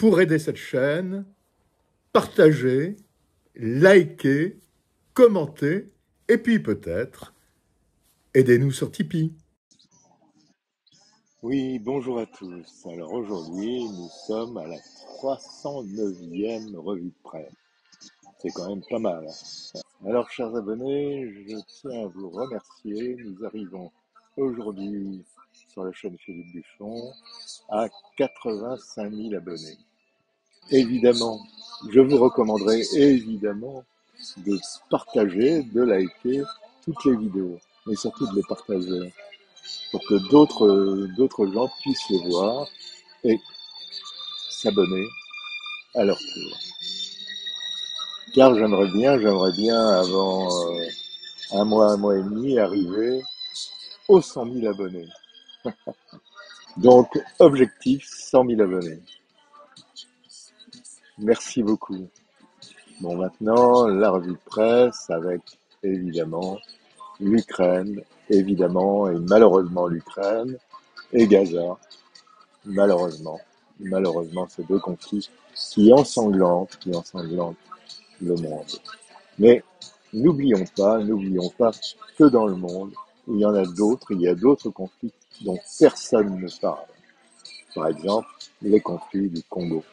pour aider cette chaîne, partagez, likez, commentez, et puis peut-être, aidez-nous sur Tipeee. Oui, bonjour à tous. Alors aujourd'hui, nous sommes à la 309e revue de presse. C'est quand même pas mal. Alors, chers abonnés, je tiens à vous remercier. Nous arrivons aujourd'hui sur la chaîne Philippe Buffon à 85 000 abonnés. Évidemment, je vous recommanderai évidemment de partager, de liker toutes les vidéos, mais surtout de les partager pour que d'autres gens puissent les voir et s'abonner à leur tour. Car j'aimerais bien avant un mois et demi arriver aux 100 000 abonnés. Donc objectif 100 000 abonnés. Merci beaucoup. Bon, maintenant la revue de presse avec évidemment l'Ukraine, évidemment et malheureusement l'Ukraine et Gaza. Malheureusement, ces deux conflits qui ensanglantent le monde. Mais n'oublions pas que dans le monde, il y a d'autres conflits dont personne ne parle. Par exemple, les conflits du Congo.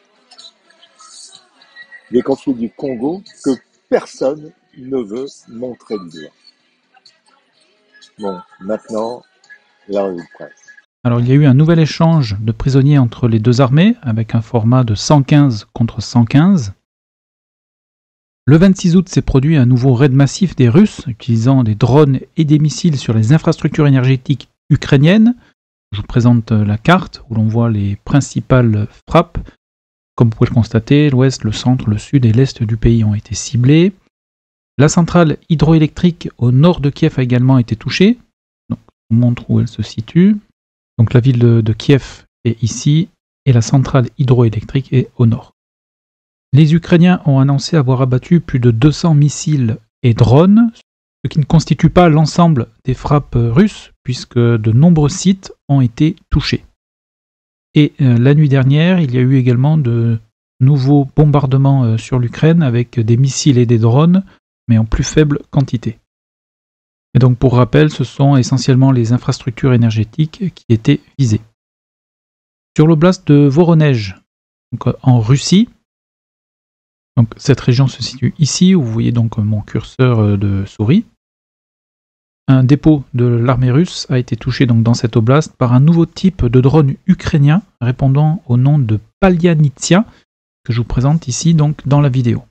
Les conflits du Congo que personne ne veut montrer du doigt. Bon, maintenant, la revue de presse. Alors il y a eu un nouvel échange de prisonniers entre les deux armées, avec un format de 115 contre 115. Le 26 août s'est produit un nouveau raid massif des Russes, utilisant des drones et des missiles sur les infrastructures énergétiques ukrainiennes. Je vous présente la carte où l'on voit les principales frappes. Comme vous pouvez le constater, l'ouest, le centre, le sud et l'est du pays ont été ciblés. La centrale hydroélectrique au nord de Kiev a également été touchée. Donc, je vous montre où elle se situe. Donc la ville de Kiev est ici et la centrale hydroélectrique est au nord. Les Ukrainiens ont annoncé avoir abattu plus de 200 missiles et drones, ce qui ne constitue pas l'ensemble des frappes russes, puisque de nombreux sites ont été touchés. Et la nuit dernière, il y a eu également de nouveaux bombardements sur l'Ukraine avec des missiles et des drones, mais en plus faible quantité. Et donc pour rappel, ce sont essentiellement les infrastructures énergétiques qui étaient visées. Sur l'oblast de Voronej, donc en Russie, donc cette région se situe ici, où vous voyez donc mon curseur de souris. Un dépôt de l'armée russe a été touché donc dans cette oblast par un nouveau type de drone ukrainien répondant au nom de Palianitsia, que je vous présente ici donc dans la vidéo.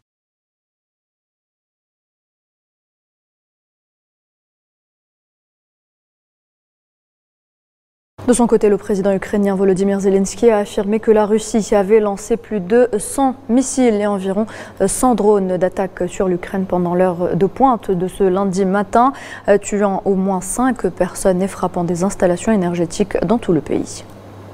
De son côté, le président ukrainien Volodymyr Zelensky a affirmé que la Russie avait lancé plus de 100 missiles et environ 100 drones d'attaque sur l'Ukraine pendant l'heure de pointe de ce lundi matin, tuant au moins 5 personnes et frappant des installations énergétiques dans tout le pays.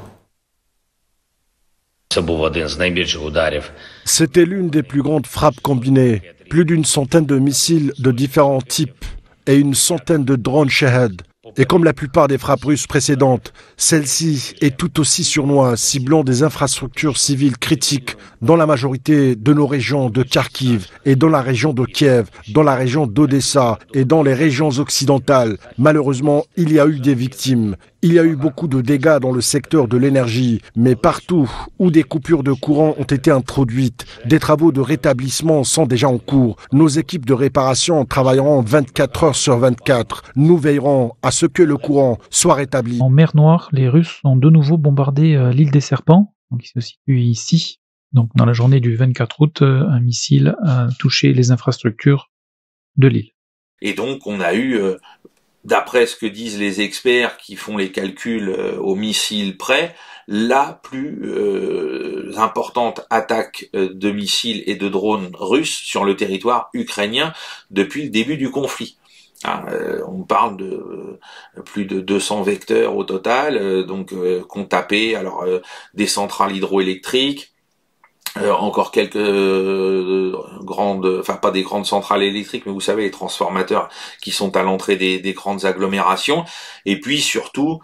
C'était l'une des plus grandes frappes combinées. Plus d'une centaine de missiles de différents types et une centaine de drones Shahed. Et comme la plupart des frappes russes précédentes, celle-ci est tout aussi sournoise, ciblant des infrastructures civiles critiques dans la majorité de nos régions de Kharkiv et dans la région de Kiev, dans la région d'Odessa et dans les régions occidentales. Malheureusement, il y a eu des victimes. Il y a eu beaucoup de dégâts dans le secteur de l'énergie, mais partout où des coupures de courant ont été introduites, des travaux de rétablissement sont déjà en cours. Nos équipes de réparation travailleront 24 heures sur 24. Nous veillerons à ce que le courant soit rétabli. En mer Noire, les Russes ont de nouveau bombardé l'île des Serpents, donc qui se situe ici. Donc dans la journée du 24 août, un missile a touché les infrastructures de l'île. Et donc on a eu, d'après ce que disent les experts qui font les calculs au missile près, la plus importante attaque de missiles et de drones russes sur le territoire ukrainien depuis le début du conflit. On parle de plus de 200 vecteurs au total, qu'ont tapé alors des centrales hydroélectriques, encore quelques grandes, enfin pas des grandes centrales électriques, mais vous savez les transformateurs qui sont à l'entrée des grandes agglomérations, et puis surtout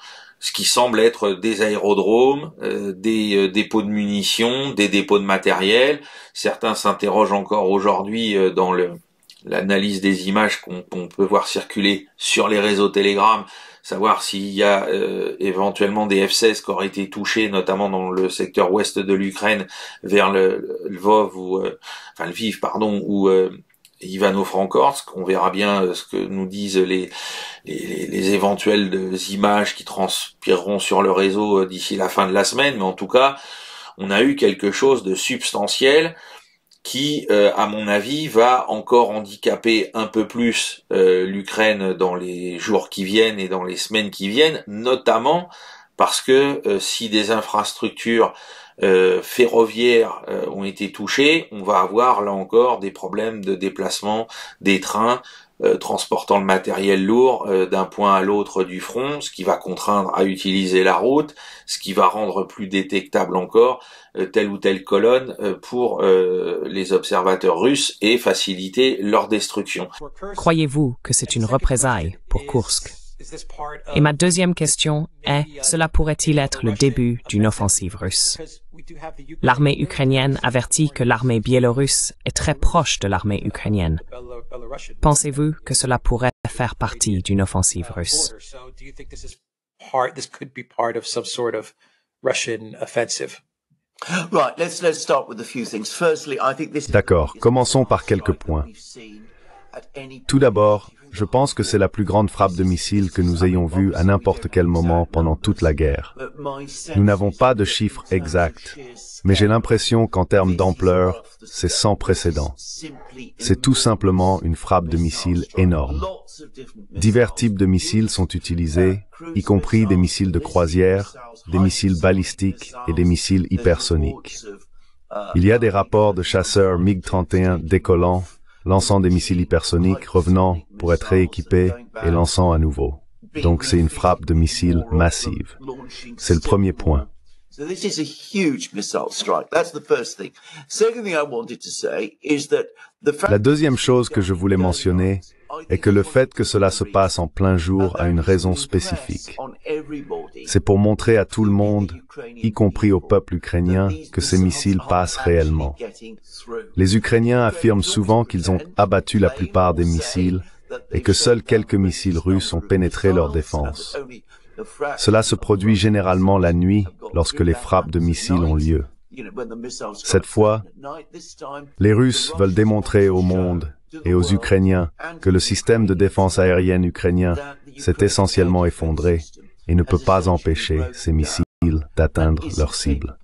ce qui semble être des aérodromes, des dépôts de munitions, des dépôts de matériel. Certains s'interrogent encore aujourd'hui dans l'analyse des images qu'on peut voir circuler sur les réseaux Telegram, savoir s'il y a éventuellement des F-16 qui auraient été touchés, notamment dans le secteur ouest de l'Ukraine, vers le Lvov ou enfin Lviv, pardon, ou Ivano-Frankovsk. On verra bien ce que nous disent les éventuelles images qui transpireront sur le réseau d'ici la fin de la semaine, mais en tout cas, on a eu quelque chose de substantiel qui, à mon avis, va encore handicaper un peu plus l'Ukraine dans les jours qui viennent et dans les semaines qui viennent, notamment parce que si des infrastructures ferroviaires ont été touchées, on va avoir là encore des problèmes de déplacement des trains transportant le matériel lourd d'un point à l'autre du front, ce qui va contraindre à utiliser la route, ce qui va rendre plus détectable encore telle ou telle colonne pour les observateurs russes et faciliter leur destruction. Croyez-vous que c'est une représaille pour Koursk? Et ma deuxième question est, cela pourrait-il être le début d'une offensive russe? L'armée ukrainienne avertit que l'armée biélorusse est très proche de l'armée ukrainienne. Pensez-vous que cela pourrait faire partie d'une offensive russe? D'accord, commençons par quelques points. Tout d'abord, je pense que c'est la plus grande frappe de missiles que nous ayons vue à n'importe quel moment pendant toute la guerre. Nous n'avons pas de chiffres exacts, mais j'ai l'impression qu'en termes d'ampleur, c'est sans précédent. C'est tout simplement une frappe de missiles énorme. Divers types de missiles sont utilisés, y compris des missiles de croisière, des missiles balistiques et des missiles hypersoniques. Il y a des rapports de chasseurs MiG-31 décollant, lançant des missiles hypersoniques, revenant pour être rééquipés et lançant à nouveau. Donc c'est une frappe de missiles massive. C'est le premier point. La deuxième chose que je voulais mentionner est que le fait que cela se passe en plein jour a une raison spécifique. C'est pour montrer à tout le monde, y compris au peuple ukrainien, que ces missiles passent réellement. Les Ukrainiens affirment souvent qu'ils ont abattu la plupart des missiles et que seuls quelques missiles russes ont pénétré leur défense. Cela se produit généralement la nuit lorsque les frappes de missiles ont lieu. Cette fois, les Russes veulent démontrer au monde et aux Ukrainiens que le système de défense aérienne ukrainien s'est essentiellement effondré et ne peut pas empêcher ces missiles d'atteindre leur cible.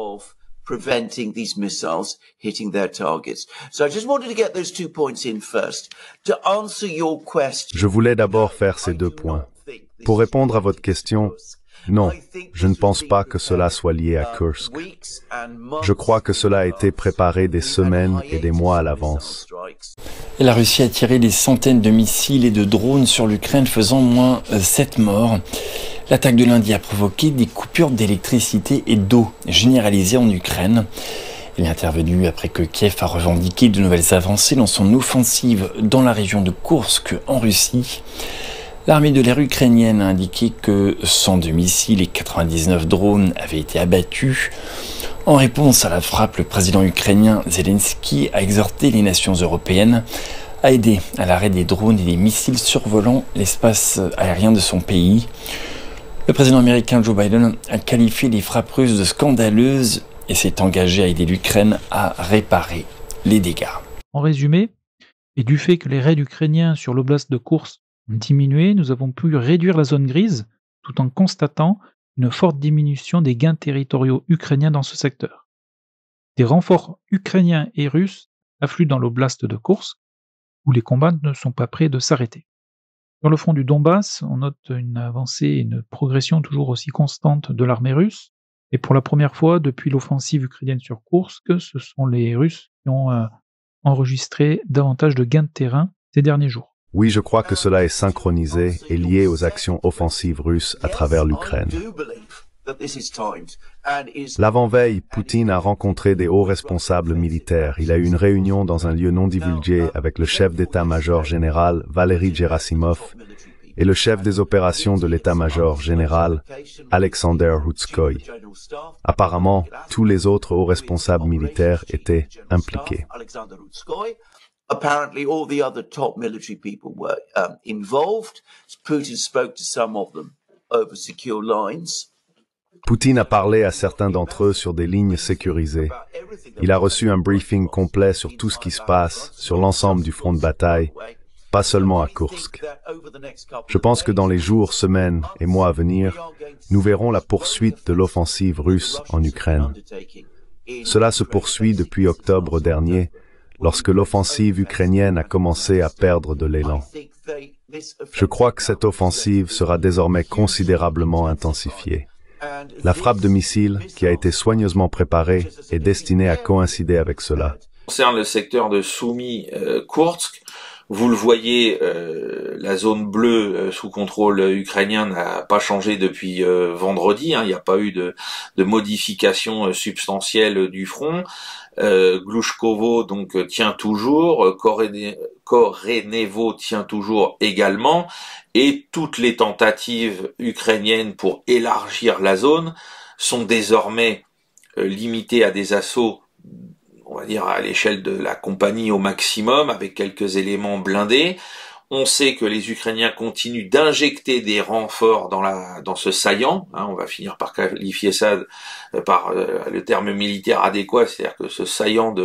Je voulais d'abord faire ces deux points. Pour répondre à votre question, non, je ne pense pas que cela soit lié à Kursk. Je crois que cela a été préparé des semaines et des mois à l'avance. La Russie a tiré des centaines de missiles et de drones sur l'Ukraine, faisant au moins 7 morts. L'attaque de lundi a provoqué des coupures d'électricité et d'eau généralisées en Ukraine. Il est intervenu après que Kiev a revendiqué de nouvelles avancées dans son offensive dans la région de Koursk, en Russie. L'armée de l'air ukrainienne a indiqué que 102 missiles et 99 drones avaient été abattus. En réponse à la frappe, le président ukrainien Zelensky a exhorté les nations européennes à aider à l'arrêt des drones et des missiles survolant l'espace aérien de son pays. Le président américain Joe Biden a qualifié les frappes russes de scandaleuses et s'est engagé à aider l'Ukraine à réparer les dégâts. En résumé, et du fait que les raids ukrainiens sur l'oblast de Koursk ont diminué, nous avons pu réduire la zone grise tout en constatant une forte diminution des gains territoriaux ukrainiens dans ce secteur. Des renforts ukrainiens et russes affluent dans l'oblast de Koursk, où les combats ne sont pas près de s'arrêter. Sur le front du Donbass, on note une avancée et une progression toujours aussi constante de l'armée russe, et pour la première fois depuis l'offensive ukrainienne sur Koursk, ce sont les Russes qui ont enregistré davantage de gains de terrain ces derniers jours. Oui, je crois que cela est synchronisé et lié aux actions offensives russes à travers l'Ukraine. L'avant-veille, Poutine a rencontré des hauts responsables militaires. Il a eu une réunion dans un lieu non divulgué avec le chef d'état-major général Valery Gerasimov et le chef des opérations de l'état-major général, Alexander Hutskoy. Apparemment, tous les autres hauts responsables militaires étaient impliqués. Apparently, all the other top military people were involved. Putin spoke to some of them over secure lines. Poutine a parlé à certains d'entre eux sur des lignes sécurisées. Il a reçu un briefing complet sur tout ce qui se passe sur l'ensemble du front de bataille, pas seulement à Koursk. Je pense que dans les jours, semaines et mois à venir, nous verrons la poursuite de l'offensive russe en Ukraine. Cela se poursuit depuis octobre dernier, lorsque l'offensive ukrainienne a commencé à perdre de l'élan. Je crois que cette offensive sera désormais considérablement intensifiée. La frappe de missiles, qui a été soigneusement préparée, est destinée à coïncider avec cela. Concernant le secteur de Soumy Koursk, vous le voyez, la zone bleue sous contrôle ukrainien n'a pas changé depuis vendredi. Il n'y a pas eu de modification substantielle du front. Glushkovo donc tient toujours, Korenevo tient toujours également, et toutes les tentatives ukrainiennes pour élargir la zone sont désormais limitées à des assauts, on va dire à l'échelle de la compagnie au maximum, avec quelques éléments blindés. On sait que les Ukrainiens continuent d'injecter des renforts dans ce saillant. On va finir par qualifier ça par le terme militaire adéquat, c'est-à-dire que ce saillant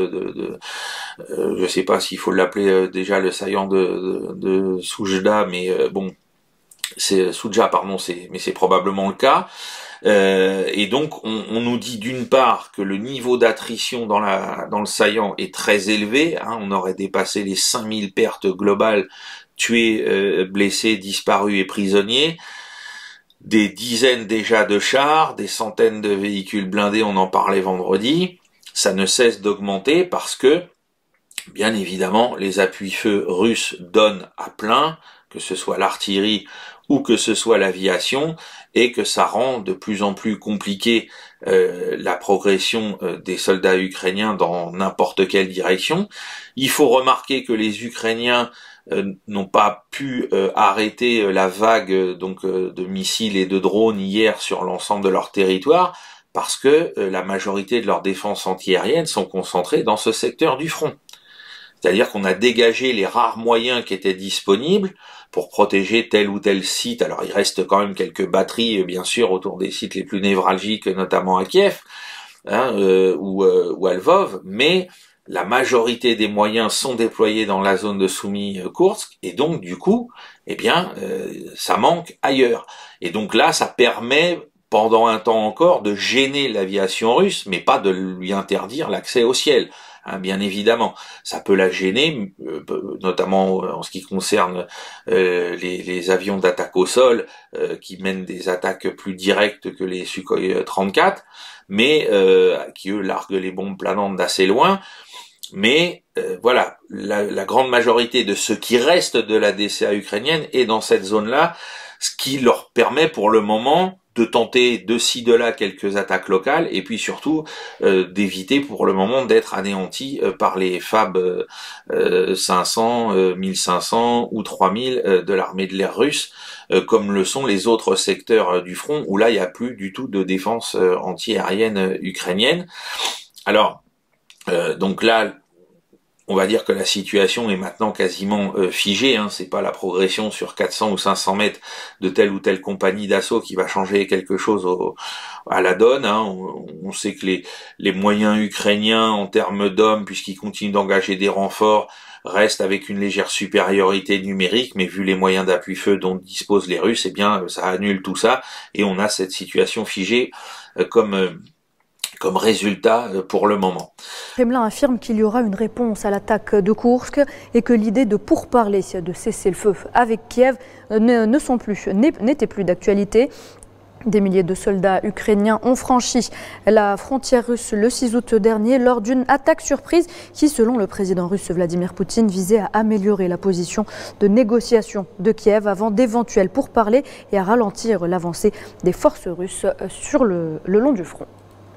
je sais pas s'il faut l'appeler déjà le saillant de Soujda, mais bon, c'est Soudja, pardon, mais c'est probablement le cas. Et donc on nous dit d'une part que le niveau d'attrition dans le saillant est très élevé. On aurait dépassé les 5000 pertes globales, tués, blessés, disparus et prisonniers, des dizaines déjà de chars, des centaines de véhicules blindés, on en parlait vendredi. Ça ne cesse d'augmenter parce que, bien évidemment, les appuis-feu russes donnent à plein, que ce soit l'artillerie ou que ce soit l'aviation, et que ça rend de plus en plus compliqué la progression des soldats ukrainiens dans n'importe quelle direction. Il faut remarquer que les Ukrainiens n'ont pas pu arrêter la vague de missiles et de drones hier sur l'ensemble de leur territoire, parce que la majorité de leurs défenses antiaériennes sont concentrées dans ce secteur du front. C'est-à-dire qu'on a dégagé les rares moyens qui étaient disponibles pour protéger tel ou tel site. Alors il reste quand même quelques batteries, bien sûr, autour des sites les plus névralgiques, notamment à Kiev ou à Lvov, mais la majorité des moyens sont déployés dans la zone de Soumy Koursk, et donc du coup, ça manque ailleurs. Et donc là, ça permet pendant un temps encore de gêner l'aviation russe, mais pas de lui interdire l'accès au ciel. Bien évidemment, ça peut la gêner, notamment en ce qui concerne les avions d'attaque au sol qui mènent des attaques plus directes que les Sukhoi 34, mais qui eux larguent les bombes planantes d'assez loin. Mais voilà, la grande majorité de ce qui reste de la DCA ukrainienne est dans cette zone-là, ce qui leur permet pour le moment de tenter de ci de là quelques attaques locales, et puis surtout d'éviter pour le moment d'être anéantis par les FAB 500, 1500 ou 3000 de l'armée de l'air russe, comme le sont les autres secteurs du front, où là il n'y a plus du tout de défense anti-aérienne ukrainienne. Alors, donc là, on va dire que la situation est maintenant quasiment figée, c'est pas la progression sur 400 ou 500 mètres de telle ou telle compagnie d'assaut qui va changer quelque chose à la donne. On sait que les moyens ukrainiens en termes d'hommes, puisqu'ils continuent d'engager des renforts, restent avec une légère supériorité numérique, mais vu les moyens d'appui-feu dont disposent les Russes, ça annule tout ça, et on a cette situation figée comme résultat pour le moment. Le Kremlin affirme qu'il y aura une réponse à l'attaque de Koursk et que l'idée de pourparler, de cesser le feu avec Kiev n'était plus d'actualité. Des milliers de soldats ukrainiens ont franchi la frontière russe le 6 août dernier lors d'une attaque surprise qui, selon le président russe Vladimir Poutine, visait à améliorer la position de négociation de Kiev avant d'éventuels pourparlers et à ralentir l'avancée des forces russes sur le long du front.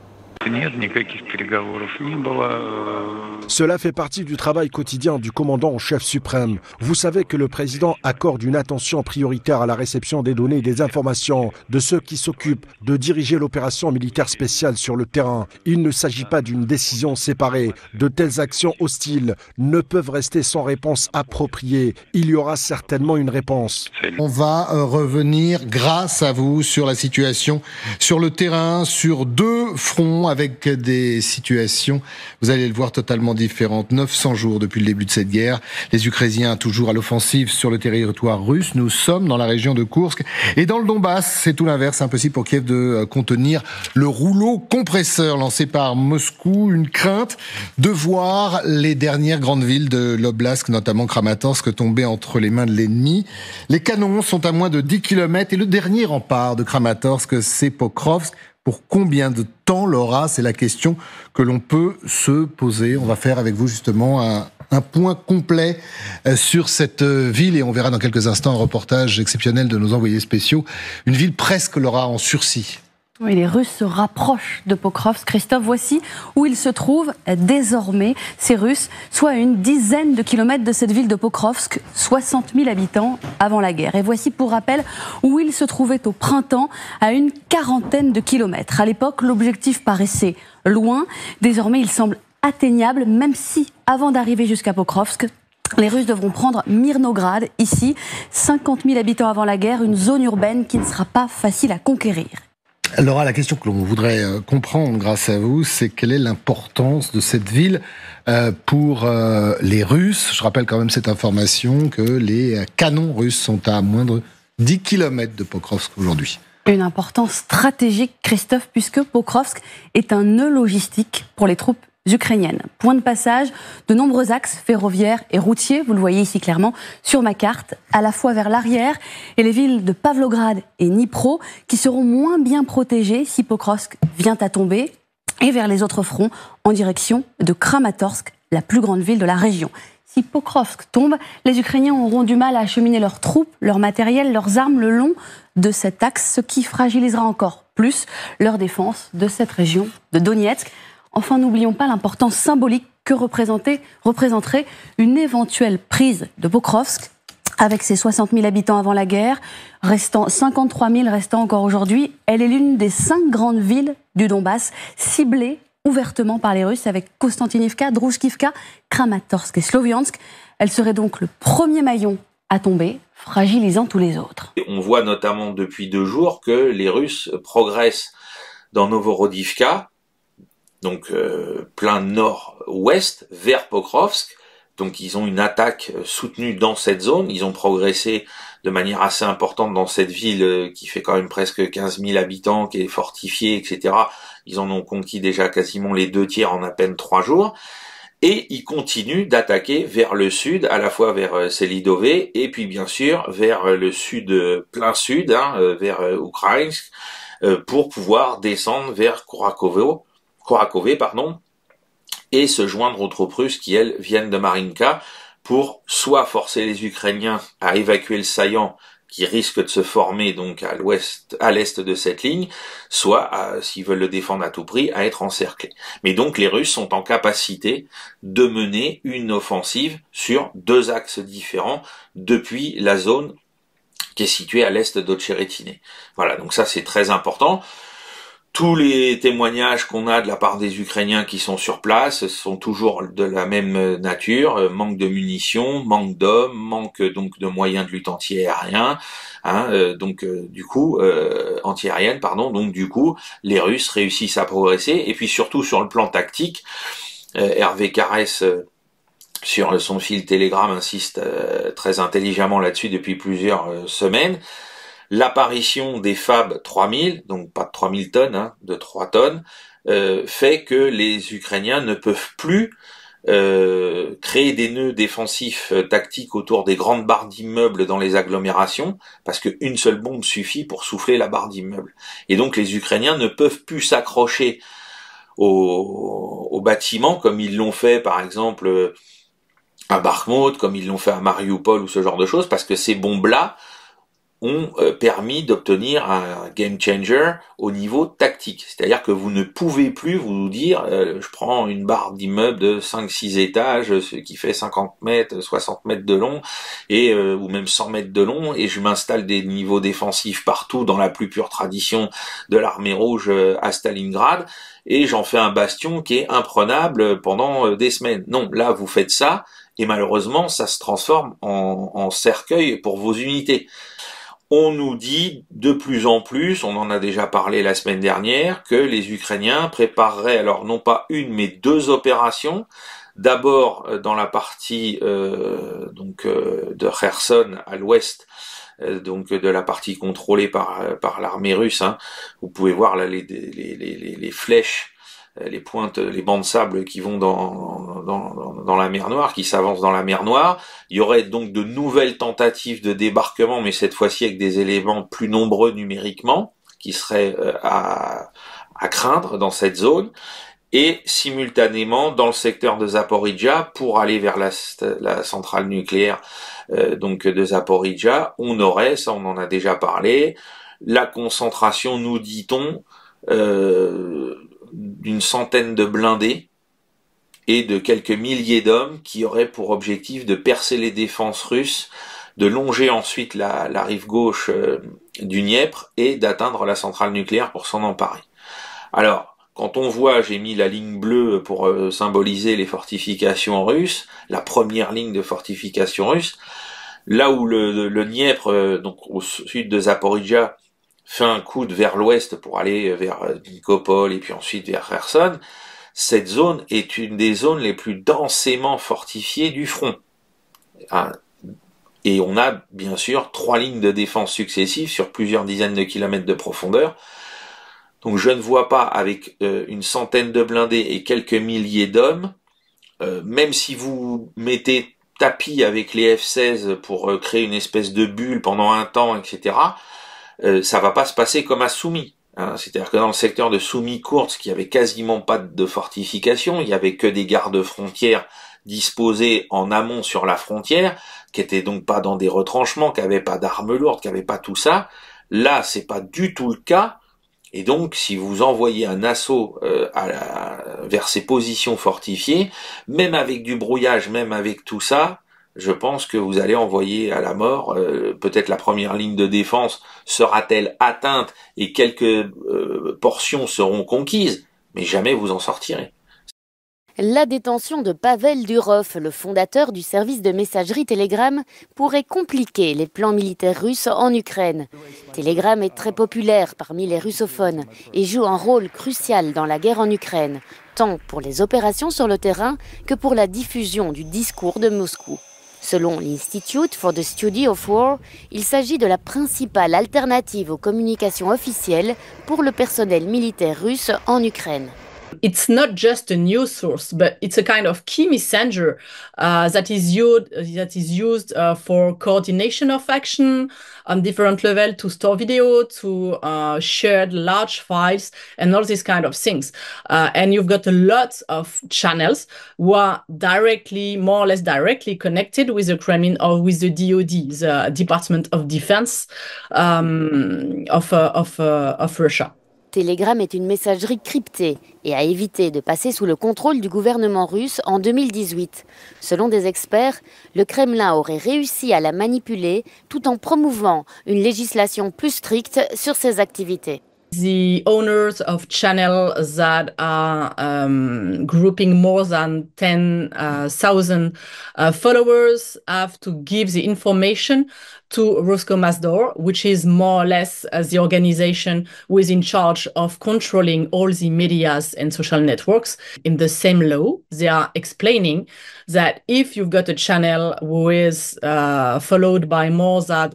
Cela fait partie du travail quotidien du commandant en chef suprême. Vous savez que le président accorde une attention prioritaire à la réception des données et des informations de ceux qui s'occupent de diriger l'opération militaire spéciale sur le terrain. Il ne s'agit pas d'une décision séparée. De telles actions hostiles ne peuvent rester sans réponse appropriée. Il y aura certainement une réponse. On va revenir, grâce à vous, sur la situation sur le terrain, sur deux fronts, avec des situations, vous allez le voir, totalement différentes. 900 jours depuis le début de cette guerre. Les Ukrainiens toujours à l'offensive sur le territoire russe. Nous sommes dans la région de Koursk. Et dans le Donbass, c'est tout l'inverse. C'est impossible pour Kiev de contenir le rouleau compresseur lancé par Moscou. Une crainte de voir les dernières grandes villes de l'Oblast, notamment Kramatorsk, tomber entre les mains de l'ennemi. Les canons sont à moins de 10 km et le dernier rempart de Kramatorsk, c'est Pokrovsk. Pour combien de temps, Laura? C'est la question que l'on peut se poser. On va faire avec vous justement un point complet sur cette ville et on verra dans quelques instants un reportage exceptionnel de nos envoyés spéciaux. Une ville presque, Laura, en sursis. Oui, les Russes se rapprochent de Pokrovsk. Christophe, voici où ils se trouvent désormais, ces Russes, soit à une dizaine de kilomètres de cette ville de Pokrovsk, 60 000 habitants avant la guerre. Et voici pour rappel où ils se trouvaient au printemps, à une quarantaine de kilomètres. À l'époque, l'objectif paraissait loin. Désormais, il semble atteignable, même si, avant d'arriver jusqu'à Pokrovsk, les Russes devront prendre Mirnograd, ici, 50 000 habitants avant la guerre, une zone urbaine qui ne sera pas facile à conquérir. Laura, la question que l'on voudrait comprendre grâce à vous, c'est quelle est l'importance de cette ville pour les Russes. Je rappelle quand même cette information que les canons russes sont à moins de 10 km de Pokrovsk aujourd'hui. Une importance stratégique, Christophe, puisque Pokrovsk est un nœud logistique pour les troupes ukrainiennes. Point de passage de nombreux axes ferroviaires et routiers, vous le voyez ici clairement sur ma carte, à la fois vers l'arrière et les villes de Pavlograd et Dnipro qui seront moins bien protégées si Pokrovsk vient à tomber, et vers les autres fronts en direction de Kramatorsk, la plus grande ville de la région. Si Pokrovsk tombe, les Ukrainiens auront du mal à acheminer leurs troupes, leur matériel, leurs armes le long de cet axe, ce qui fragilisera encore plus leur défense de cette région de Donetsk. Enfin, n'oublions pas l'importance symbolique que représenterait une éventuelle prise de Pokrovsk, avec ses 60 000 habitants avant la guerre, 53 000 restant encore aujourd'hui. Elle est l'une des 5 grandes villes du Donbass, ciblées ouvertement par les Russes, avec Konstantinivka, Druzhkivka, Kramatorsk et Sloviansk. Elle serait donc le premier maillon à tomber, fragilisant tous les autres. On voit notamment depuis 2 jours que les Russes progressent dans Novorodivka, donc plein nord-ouest, vers Pokrovsk. Donc ils ont une attaque soutenue dans cette zone. Ils ont progressé de manière assez importante dans cette ville qui fait quand même presque 15 000 habitants, qui est fortifiée, etc. Ils en ont conquis déjà quasiment les 2 tiers en à peine 3 jours. Et ils continuent d'attaquer vers le sud, à la fois vers Selidové, et puis bien sûr vers le sud, plein sud, vers Ukrainsk, pour pouvoir descendre vers Kourakove, et se joindre aux troupes russes qui, elles, viennent de Marinka pour soit forcer les Ukrainiens à évacuer le saillant qui risque de se former donc à l'est de cette ligne, soit, s'ils veulent le défendre à tout prix, à être encerclés. Mais donc les Russes sont en capacité de mener une offensive sur 2 axes différents depuis la zone qui est située à l'est d'Otcheretine. Voilà, donc ça c'est très important. Tous les témoignages qu'on a de la part des Ukrainiens qui sont sur place sont toujours de la même nature, manque de munitions, manque d'hommes, manque donc de moyens de lutte antiaérienne, antiaérienne, donc du coup, les Russes réussissent à progresser, et puis surtout sur le plan tactique, Hervé Carès sur son fil Telegram insiste très intelligemment là-dessus depuis plusieurs semaines. L'apparition des FAB 3000, donc pas de 3000 tonnes, de 3 tonnes, fait que les Ukrainiens ne peuvent plus créer des nœuds défensifs tactiques autour des grandes barres d'immeubles dans les agglomérations, parce qu'une seule bombe suffit pour souffler la barre d'immeuble. Et donc les Ukrainiens ne peuvent plus s'accrocher aux bâtiments, comme ils l'ont fait par exemple à Bakhmut, comme ils l'ont fait à Mariupol ou ce genre de choses, parce que ces bombes-là ont permis d'obtenir un game changer au niveau tactique. C'est-à-dire que vous ne pouvez plus vous dire je prends une barre d'immeuble de 5-6 étages, ce qui fait 50 mètres, 60 mètres de long, et ou même 100 mètres de long, et je m'installe des niveaux défensifs partout dans la plus pure tradition de l'armée rouge à Stalingrad, et j'en fais un bastion qui est imprenable pendant des semaines. Non, là vous faites ça, et malheureusement ça se transforme en cercueil pour vos unités. On nous dit de plus en plus, on en a déjà parlé la semaine dernière, que les Ukrainiens prépareraient alors non pas une mais deux opérations. D'abord dans la partie de Kherson à l'ouest, donc de la partie contrôlée par l'armée russe. Hein. Vous pouvez voir là les flèches, les pointes, les bancs de sable qui vont dans la mer Noire, qui s'avancent dans la mer Noire. Il y aurait donc de nouvelles tentatives de débarquement, mais cette fois-ci avec des éléments plus nombreux numériquement, qui seraient à craindre dans cette zone. Et simultanément, dans le secteur de Zaporijia, pour aller vers la centrale nucléaire donc de Zaporijia, on aurait, ça on en a déjà parlé, la concentration, nous dit-on, d'une centaine de blindés et de quelques milliers d'hommes qui auraient pour objectif de percer les défenses russes, de longer ensuite la rive gauche du Dniepr et d'atteindre la centrale nucléaire pour s'en emparer. Alors, quand on voit, j'ai mis la ligne bleue pour symboliser les fortifications russes, la première ligne de fortification russe, là où le Dniepr, donc au sud de Zaporijia, fait un coude vers l'ouest pour aller vers Nikopol et puis ensuite vers Kherson, cette zone est une des zones les plus densément fortifiées du front. Et on a bien sûr 3 lignes de défense successives sur plusieurs dizaines de kilomètres de profondeur. Donc je ne vois pas, avec une centaine de blindés et quelques milliers d'hommes, même si vous mettez tapis avec les F-16 pour créer une espèce de bulle pendant un temps, etc., ça va pas se passer comme à Soumy. Hein. C'est-à-dire que dans le secteur de Soumy-Koursk, il y avait quasiment pas de fortification, il y avait que des gardes-frontières disposés en amont sur la frontière, qui étaient donc pas dans des retranchements, qui avaient pas d'armes lourdes, qui avaient pas tout ça. Là, c'est pas du tout le cas. Et donc, si vous envoyez un assaut vers ces positions fortifiées, même avec du brouillage, même avec tout ça, je pense que vous allez envoyer à la mort. Peut-être la première ligne de défense sera-t-elle atteinte et quelques portions seront conquises, mais jamais vous en sortirez. La détention de Pavel Durov, le fondateur du service de messagerie Telegram, pourrait compliquer les plans militaires russes en Ukraine. Telegram est très populaire parmi les russophones et joue un rôle crucial dans la guerre en Ukraine, tant pour les opérations sur le terrain que pour la diffusion du discours de Moscou. Selon l'Institute for the Study of War, il s'agit de la principale alternative aux communications officielles pour le personnel militaire russe en Ukraine. It's not just a news source, but it's a kind of key messenger that is used for coordination of action on different levels, to store video, to share large files, and all these kind of things. And you've got a lot of channels who are directly, more or less directly connected with the Kremlin or with the DoD, the Department of Defense of Russia. Telegram est une messagerie cryptée et a évité de passer sous le contrôle du gouvernement russe en 2018. Selon des experts, le Kremlin aurait réussi à la manipuler tout en promouvant une législation plus stricte sur ses activités. The owners of channels that are grouping more than 10,000 followers have to give the information to Roskomnadzor, which is more or less the organization who is in charge of controlling all the medias and social networks. In the same law, they are explaining that if you've got a channel who is followed by more than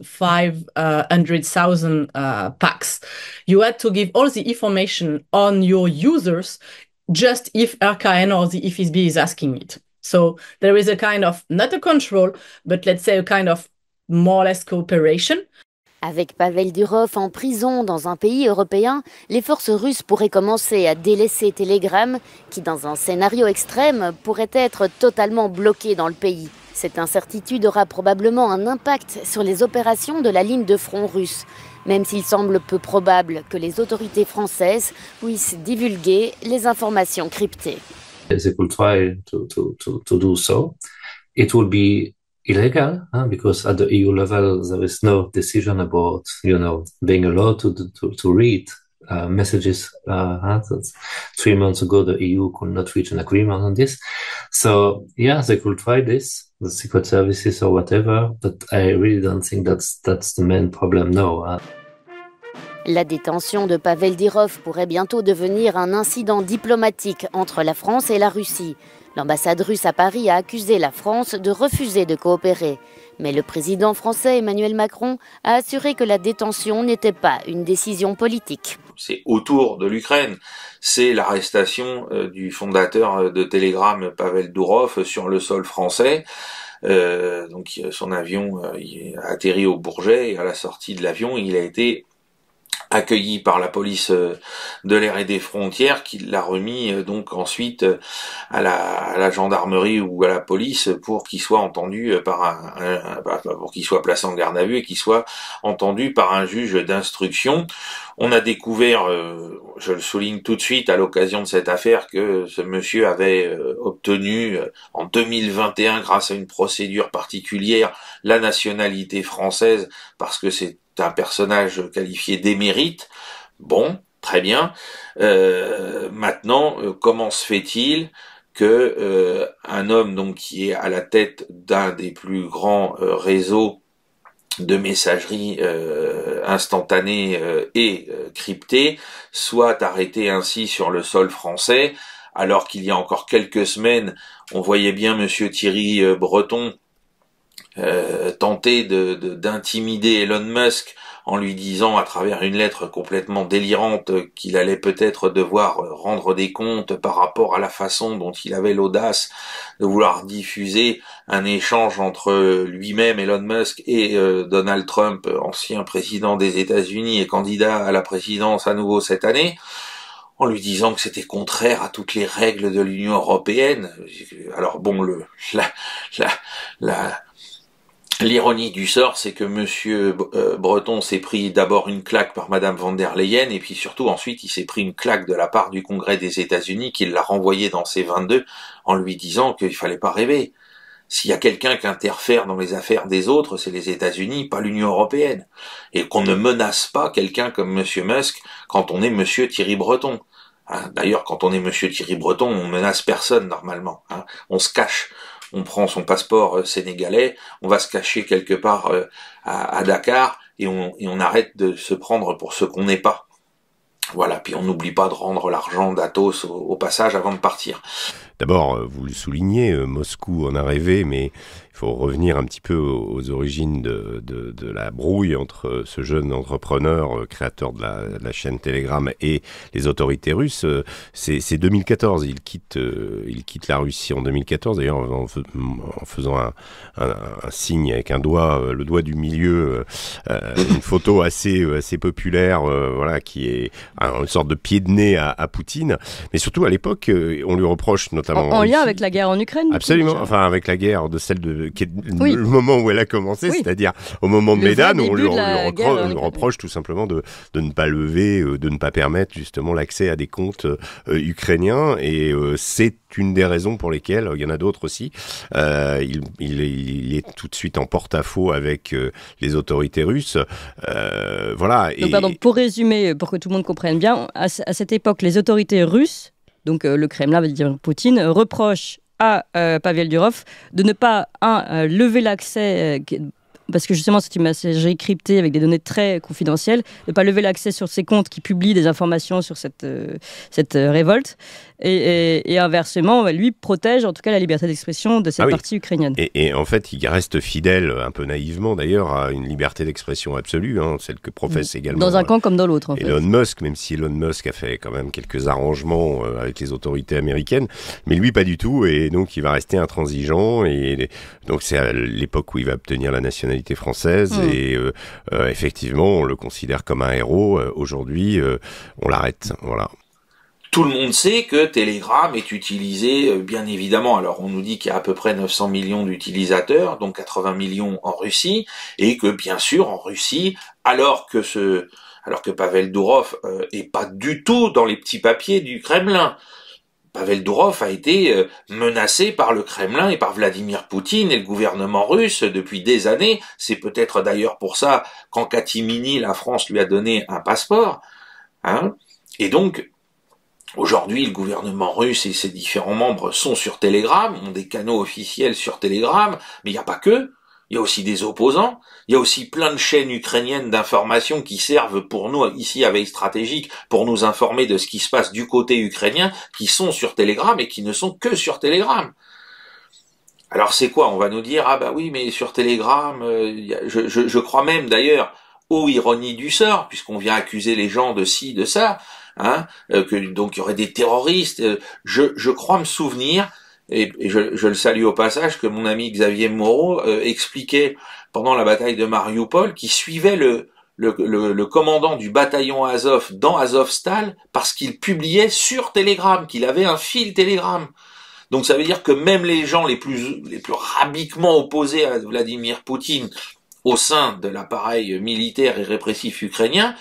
500,000 packs, you had to give all the information on your users just if RKN or the FSB is asking it. So there is a kind of, not a control, but let's say a kind of more or less cooperation. Avec Pavel Durov en prison dans un pays européen, les forces russes pourraient commencer à délaisser Telegram, qui dans un scénario extrême pourrait être totalement bloqué dans le pays, Cette incertitude aura probablement un impact sur les opérations de la ligne de front russe, même s'il semble peu probable que les autorités françaises puissent divulguer les informations cryptées. They could try to do so. It will be illegal, because at the EU level there is no decision about, being allowed to read messages. 3 months ago, the EU could not reach an agreement on this. So yeah, they could try this, the secret services or whatever, but I really don't think that's the main problem now. La détention de Pavel Durov pourrait bientôt devenir un incident diplomatique entre la France et la Russie. L'ambassade russe à Paris a accusé la France de refuser de coopérer. Mais le président français Emmanuel Macron a assuré que la détention n'était pas une décision politique. C'est autour de l'Ukraine. C'est l'arrestation du fondateur de Telegram, Pavel Durov, sur le sol français. Donc son avion a atterri au Bourget et à la sortie de l'avion, il a été accueilli par la police de l'air et des frontières, qui l'a remis donc ensuite à la gendarmerie ou à la police pour qu'il soit entendu pour qu'il soit placé en garde à vue et qu'il soit entendu par un juge d'instruction. On a découvert, je le souligne tout de suite à l'occasion de cette affaire, que ce monsieur avait obtenu en 2021, grâce à une procédure particulière, la nationalité française, parce que c'est un personnage qualifié d'émérite. Bon, très bien. Maintenant, comment se fait-il que un homme donc qui est à la tête d'un des plus grands réseaux de messagerie instantanée et cryptée soit arrêté ainsi sur le sol français, alors qu'il y a encore quelques semaines, on voyait bien monsieur Thierry Breton tenter d'intimider Elon Musk en lui disant à travers une lettre complètement délirante qu'il allait peut-être devoir rendre des comptes par rapport à la façon dont il avait l'audace de vouloir diffuser un échange entre lui-même, Elon Musk, et Donald Trump, ancien président des États-Unis et candidat à la présidence à nouveau cette année, en lui disant que c'était contraire à toutes les règles de l'Union européenne. Alors bon, l'ironie du sort, c'est que monsieur Breton s'est pris d'abord une claque par madame von der Leyen, et puis surtout ensuite il s'est pris une claque de la part du Congrès des États-Unis, qui l'a renvoyé dans ses 22 en lui disant qu'il fallait pas rêver. S'il y a quelqu'un qui interfère dans les affaires des autres, c'est les États-Unis, pas l'Union européenne. Et qu'on ne menace pas quelqu'un comme monsieur Musk quand on est monsieur Thierry Breton. D'ailleurs, quand on est monsieur Thierry Breton, on menace personne normalement. On se cache. On prend son passeport sénégalais, on va se cacher quelque part à Dakar et on arrête de se prendre pour ce qu'on n'est pas. Voilà, puis on n'oublie pas de rendre l'argent d'Atos au passage avant de partir. D'abord, vous le soulignez, Moscou en a rêvé, mais il faut revenir un petit peu aux origines de la brouille entre ce jeune entrepreneur, créateur de la chaîne Telegram, et les autorités russes. C'est 2014, il quitte la Russie en 2014, d'ailleurs en faisant un signe avec un doigt, le doigt du milieu, une photo assez populaire, voilà, qui est une sorte de pied de nez à Poutine. Mais surtout à l'époque, on lui reproche notamment en lien avec la guerre en Ukraine. Absolument, enfin avec la guerre qui est le moment où elle a commencé, c'est-à-dire au moment de Médan, où on lui reproche tout simplement de ne pas lever, de ne pas permettre justement l'accès à des comptes ukrainiens, et c'est une des raisons pour lesquelles, il y en a d'autres aussi, il est tout de suite en porte-à-faux avec les autorités russes. Voilà. Donc, pardon, pour résumer, pour que tout le monde comprenne bien, à cette époque, les autorités russes, donc le Kremlin, va dire Poutine, reproche à Pavel Durov de ne pas lever l'accès, parce que justement c'est une messagerie cryptée avec des données très confidentielles, de ne pas lever l'accès sur ses comptes qui publient des informations sur cette révolte, et inversement, lui protège en tout cas la liberté d'expression de cette partie ukrainienne. Et en fait, il reste fidèle, un peu naïvement d'ailleurs, à une liberté d'expression absolue, celle que professe également dans un camp comme dans l'autre. Elon Musk, même si Elon Musk a fait quand même quelques arrangements avec les autorités américaines, mais lui pas du tout, et donc il va rester intransigeant, et donc c'est à l'époque où il va obtenir la nationalité française, et effectivement on le considère comme un héros. Aujourd'hui on l'arrête, voilà. Tout le monde sait que Telegram est utilisé, bien évidemment, alors on nous dit qu'il y a à peu près 900 millions d'utilisateurs, donc 80 millions en Russie, et que bien sûr en Russie, alors que Pavel Durov est pas du tout dans les petits papiers du Kremlin. Pavel Durov a été menacé par le Kremlin et par Vladimir Poutine et le gouvernement russe depuis des années. C'est peut-être d'ailleurs pour ça qu'en catimini, la France lui a donné un passeport. Hein. Et donc, aujourd'hui, le gouvernement russe et ses différents membres sont sur Telegram, ont des canaux officiels sur Telegram, mais il n'y a pas que. Il y a aussi des opposants, il y a aussi plein de chaînes ukrainiennes d'information qui servent pour nous, ici à Veille Stratégique, pour nous informer de ce qui se passe du côté ukrainien, qui sont sur Telegram et qui ne sont que sur Telegram. Alors c'est quoi? On va nous dire, ah bah oui, mais sur Telegram, je crois même d'ailleurs, ô ironie du sort, puisqu'on vient accuser les gens de ci, de ça, hein, donc il y aurait des terroristes, je crois me souvenir, et je le salue au passage, que mon ami Xavier Moreau expliquait pendant la bataille de Mariupol qu'il suivait le commandant du bataillon Azov dans Azovstal parce qu'il publiait sur Telegram, qu'il avait un fil Telegram. Donc ça veut dire que même les gens les plus rabiquement opposés à Vladimir Poutine au sein de l'appareil militaire et répressif ukrainien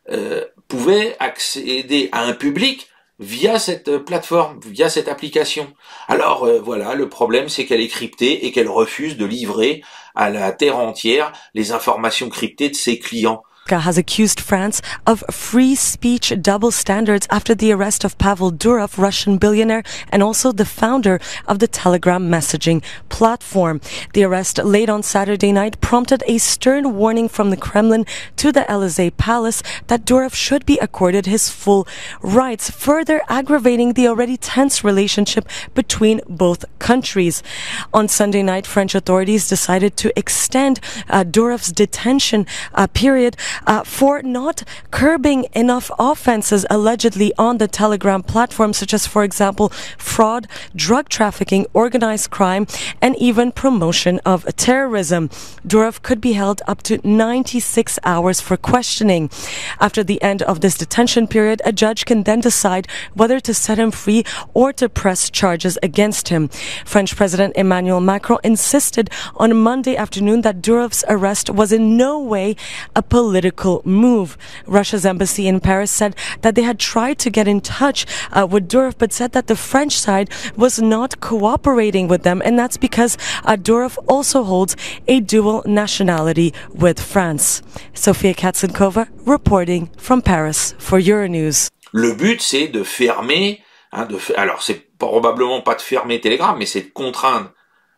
pouvaient accéder à un public via cette plateforme, via cette application. Alors voilà, le problème c'est qu'elle est cryptée et qu'elle refuse de livrer à la terre entière les informations cryptées de ses clients. Has accused France of free speech double standards after the arrest of Pavel Durov, Russian billionaire, and also the founder of the Telegram messaging platform. The arrest late on Saturday night prompted a stern warning from the Kremlin to the Elysee Palace that Durov should be accorded his full rights, further aggravating the already tense relationship between both countries. On Sunday night, French authorities decided to extend Durov's detention period for not curbing enough offenses allegedly on the Telegram platform, such as, for example, fraud, drug trafficking, organized crime, and even promotion of terrorism. Durov could be held up to 96 hours for questioning. After the end of this detention period, a judge can then decide whether to set him free or to press charges against him. French President Emmanuel Macron insisted on Monday afternoon that Durov's arrest was in no way a political move. Russia's embassy in Paris said that they had tried to get in touch with Durov, but said that the French side was not cooperating with them, and that's because Durov also holds a dual nationality with France. Sofia Katsenkova reporting from Paris for Euronews. Le but, c'est de fermer, alors c'est probablement pas de fermer Telegram, mais c'est de contraindre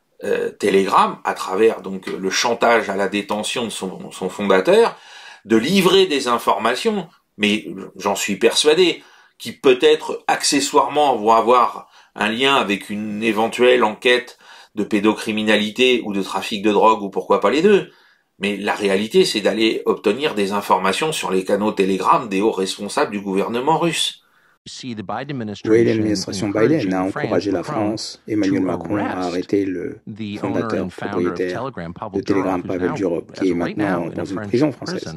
Telegram, à travers donc le chantage à la détention de son fondateur, de livrer des informations, mais j'en suis persuadé, qui peut-être accessoirement vont avoir un lien avec une éventuelle enquête de pédocriminalité ou de trafic de drogue, ou pourquoi pas les deux. Mais la réalité, c'est d'aller obtenir des informations sur les canaux Telegram des hauts responsables du gouvernement russe. Oui, l'administration Biden a encouragé la France. Emmanuel Macron a arrêté le fondateur propriétaire de Telegram, Pavel Durov, qui est maintenant dans une prison française.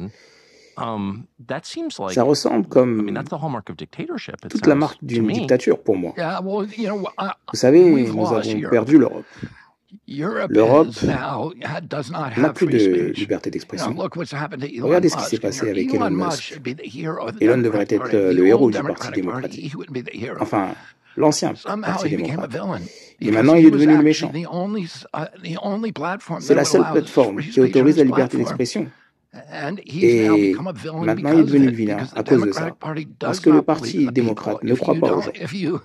Ça ressemble comme toute la marque d'une dictature pour moi. Vous savez, nous avons perdu l'Europe. L'Europe n'a plus de liberté d'expression. Regardez ce qui s'est passé avec Elon Musk. Elon devrait être le héros du Parti démocratique. Enfin, l'ancien Parti démocrate. Et maintenant, il est devenu le méchant. C'est la seule plateforme qui autorise la liberté d'expression. Et maintenant, il est devenu le vilain à cause de ça. Parce que le Parti démocrate ne croit pas aux gens.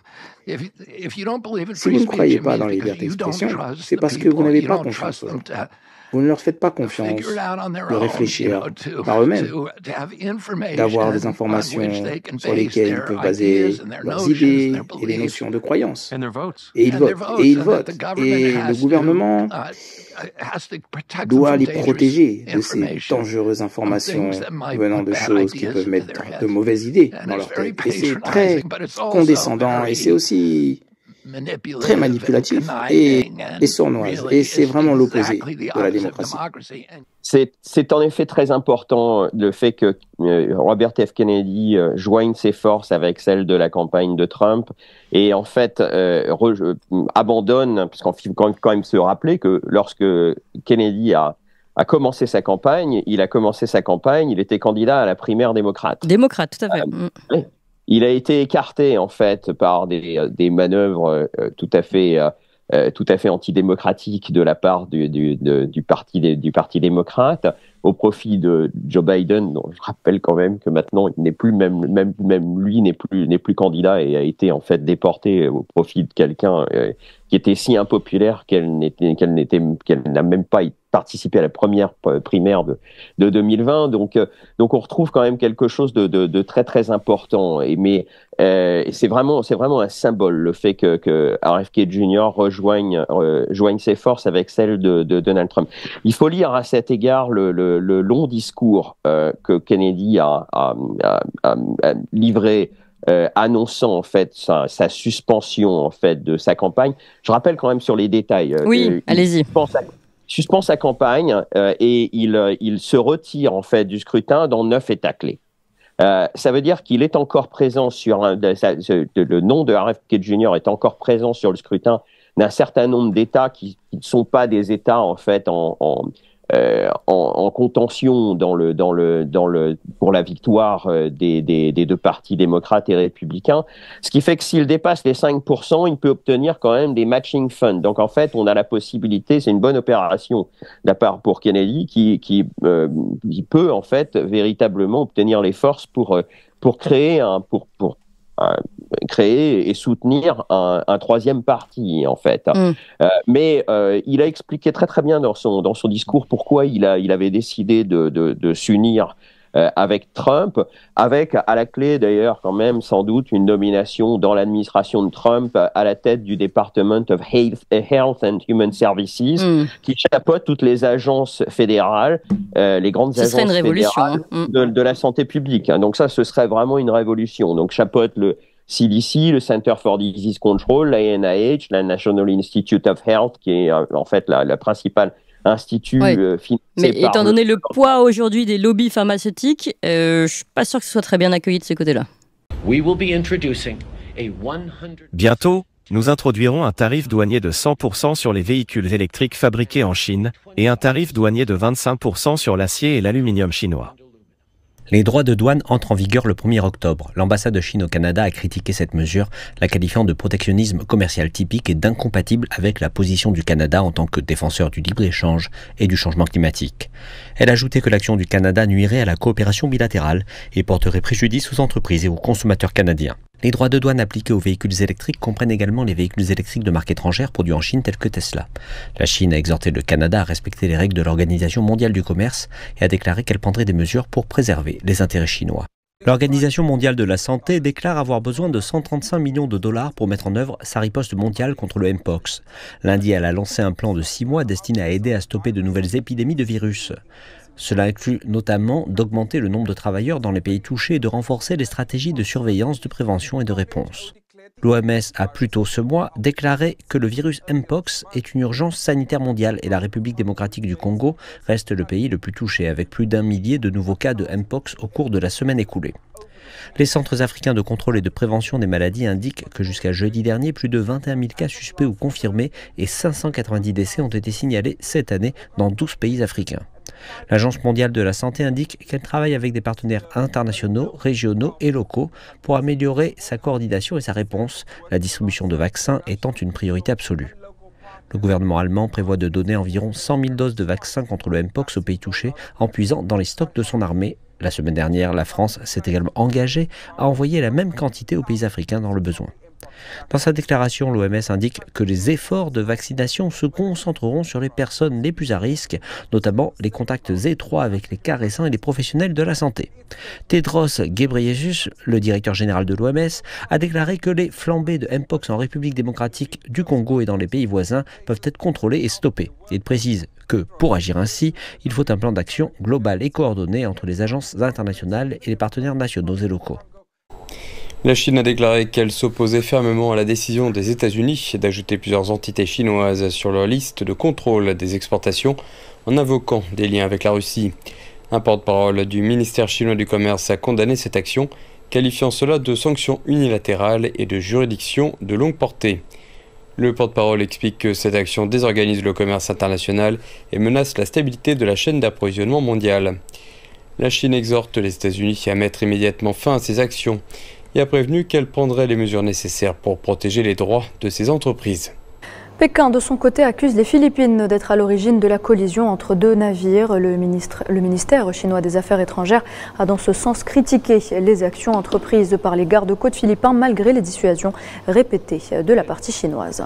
Si vous ne croyez pas dans la liberté d'expression, c'est parce que vous n'avez pas confiance aux gens. Vous ne leur faites pas confiance de réfléchir par eux-mêmes, d'avoir des informations sur lesquelles ils peuvent baser leurs idées et les notions de croyance. Et ils votent. Et ils votent. Et le gouvernement doit les protéger de ces dangereuses informations venant de choses qui peuvent mettre de mauvaises idées dans leur tête. Et c'est très condescendant et c'est aussi très manipulative et sournoise. Et c'est vraiment l'opposé de la démocratie. C'est en effet très important le fait que Robert F. Kennedy joigne ses forces avec celles de la campagne de Trump et en fait abandonne, puisqu'on faut quand même se rappeler que lorsque Kennedy a commencé sa campagne, il était candidat à la primaire démocrate. Démocrate, tout à fait. Il a été écarté en fait par des manœuvres tout à fait antidémocratiques de la part du parti démocrate au profit de Joe Biden, dont je rappelle quand même que maintenant il n'est plus même lui n'est plus candidat et a été en fait déporté au profit de quelqu'un qui était si impopulaire qu'elle n'a même pas participé à la première primaire de 2020. Donc on retrouve quand même quelque chose de très très important. Mais c'est vraiment un symbole le fait que RFK Jr. rejoigne ses forces avec celles de Donald Trump. Il faut lire à cet égard le long discours que Kennedy a livré annonçant en fait sa suspension en fait de sa campagne. Je rappelle quand même sur les détails. Oui, allez-y. Suspend sa campagne et il se retire en fait du scrutin dans 9 États clés. Ça veut dire qu'il est encore présent sur le nom de RFK Jr. est encore présent sur le scrutin d'un certain nombre d'États qui ne sont pas des États en fait en contention pour la victoire des deux partis démocrates et républicains, ce qui fait que s'il dépasse les 5%, il peut obtenir quand même des matching funds. Donc en fait, on a la possibilité, c'est une bonne opération de la part pour Kennedy qui peut en fait véritablement obtenir les forces pour créer créer et soutenir un troisième parti en fait. Mais il a expliqué très très bien dans son discours pourquoi il avait décidé de s'unir avec Trump, avec à la clé d'ailleurs quand même sans doute une nomination dans l'administration de Trump à la tête du Department of Health and Human Services qui chapeaute toutes les agences fédérales, les grandes agences fédérales de la santé publique. Donc ça, ce serait vraiment une révolution. Donc chapeaute le CDC, le Center for Disease Control, la NIH, la National Institute of Health, qui est en fait la principale institut financé. Mais étant donné le poids aujourd'hui des lobbies pharmaceutiques, je suis pas sûr que ce soit très bien accueilli de ce côté-là. Bientôt, nous introduirons un tarif douanier de 100% sur les véhicules électriques fabriqués en Chine et un tarif douanier de 25% sur l'acier et l'aluminium chinois. Les droits de douane entrent en vigueur le 1er octobre. L'ambassade de Chine au Canada a critiqué cette mesure, la qualifiant de protectionnisme commercial typique et d'incompatible avec la position du Canada en tant que défenseur du libre-échange et du changement climatique. Elle a ajouté que l'action du Canada nuirait à la coopération bilatérale et porterait préjudice aux entreprises et aux consommateurs canadiens. Les droits de douane appliqués aux véhicules électriques comprennent également les véhicules électriques de marque étrangère produits en Chine tels que Tesla. La Chine a exhorté le Canada à respecter les règles de l'Organisation mondiale du commerce et a déclaré qu'elle prendrait des mesures pour préserver les intérêts chinois. L'Organisation mondiale de la santé déclare avoir besoin de 135 millions de dollars pour mettre en œuvre sa riposte mondiale contre le Mpox. Lundi, elle a lancé un plan de 6 mois destiné à aider à stopper de nouvelles épidémies de virus. Cela inclut notamment d'augmenter le nombre de travailleurs dans les pays touchés et de renforcer les stratégies de surveillance, de prévention et de réponse. L'OMS a plus tôt ce mois déclaré que le virus Mpox est une urgence sanitaire mondiale et la République démocratique du Congo reste le pays le plus touché avec plus d'1 millier de nouveaux cas de Mpox au cours de la semaine écoulée. Les centres africains de contrôle et de prévention des maladies indiquent que jusqu'à jeudi dernier, plus de 21 000 cas suspects ou confirmés et 590 décès ont été signalés cette année dans 12 pays africains. L'Agence mondiale de la santé indique qu'elle travaille avec des partenaires internationaux, régionaux et locaux pour améliorer sa coordination et sa réponse, la distribution de vaccins étant une priorité absolue. Le gouvernement allemand prévoit de donner environ 100 000 doses de vaccins contre le Mpox aux pays touchés en puisant dans les stocks de son armée. La semaine dernière, la France s'est également engagée à envoyer la même quantité aux pays africains dans le besoin. Dans sa déclaration, l'OMS indique que les efforts de vaccination se concentreront sur les personnes les plus à risque, notamment les contacts étroits avec les cas récents et les professionnels de la santé. Tedros Ghebreyesus, le directeur général de l'OMS, a déclaré que les flambées de Mpox en République démocratique du Congo et dans les pays voisins peuvent être contrôlées et stoppées. Il précise que, pour agir ainsi, il faut un plan d'action global et coordonné entre les agences internationales et les partenaires nationaux et locaux. La Chine a déclaré qu'elle s'opposait fermement à la décision des États-Unis d'ajouter plusieurs entités chinoises sur leur liste de contrôle des exportations en invoquant des liens avec la Russie. Un porte-parole du ministère chinois du Commerce a condamné cette action, qualifiant cela de sanctions unilatérales et de juridiction de longue portée. Le porte-parole explique que cette action désorganise le commerce international et menace la stabilité de la chaîne d'approvisionnement mondiale. La Chine exhorte les États-Unis à mettre immédiatement fin à ces actions et a prévenu qu'elle prendrait les mesures nécessaires pour protéger les droits de ses entreprises. Pékin, de son côté, accuse les Philippines d'être à l'origine de la collision entre deux navires. Le ministère chinois des Affaires étrangères a dans ce sens critiqué les actions entreprises par les gardes-côtes philippins malgré les dissuasions répétées de la partie chinoise.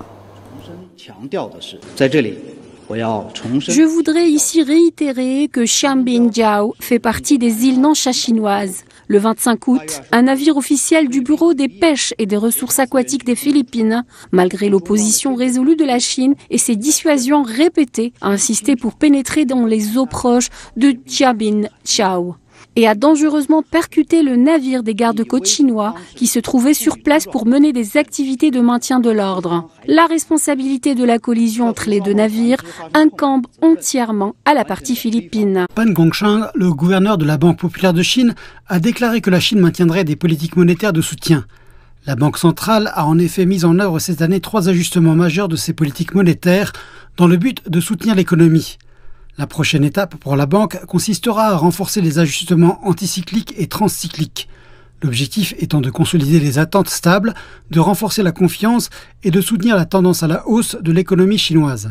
Je voudrais ici réitérer que Xianbingjiao fait partie des îles Nansha chinoises. Le 25 août, un navire officiel du Bureau des pêches et des ressources aquatiques des Philippines, malgré l'opposition résolue de la Chine et ses dissuasions répétées, a insisté pour pénétrer dans les eaux proches de Xianbingjiao et a dangereusement percuté le navire des gardes-côtes chinois qui se trouvait sur place pour mener des activités de maintien de l'ordre. La responsabilité de la collision entre les deux navires incombe entièrement à la partie philippine. Pan Gongshang, le gouverneur de la Banque populaire de Chine, a déclaré que la Chine maintiendrait des politiques monétaires de soutien. La Banque centrale a en effet mis en œuvre cette année 3 ajustements majeurs de ses politiques monétaires dans le but de soutenir l'économie. La prochaine étape pour la banque consistera à renforcer les ajustements anticycliques et transcycliques. L'objectif étant de consolider les attentes stables, de renforcer la confiance et de soutenir la tendance à la hausse de l'économie chinoise.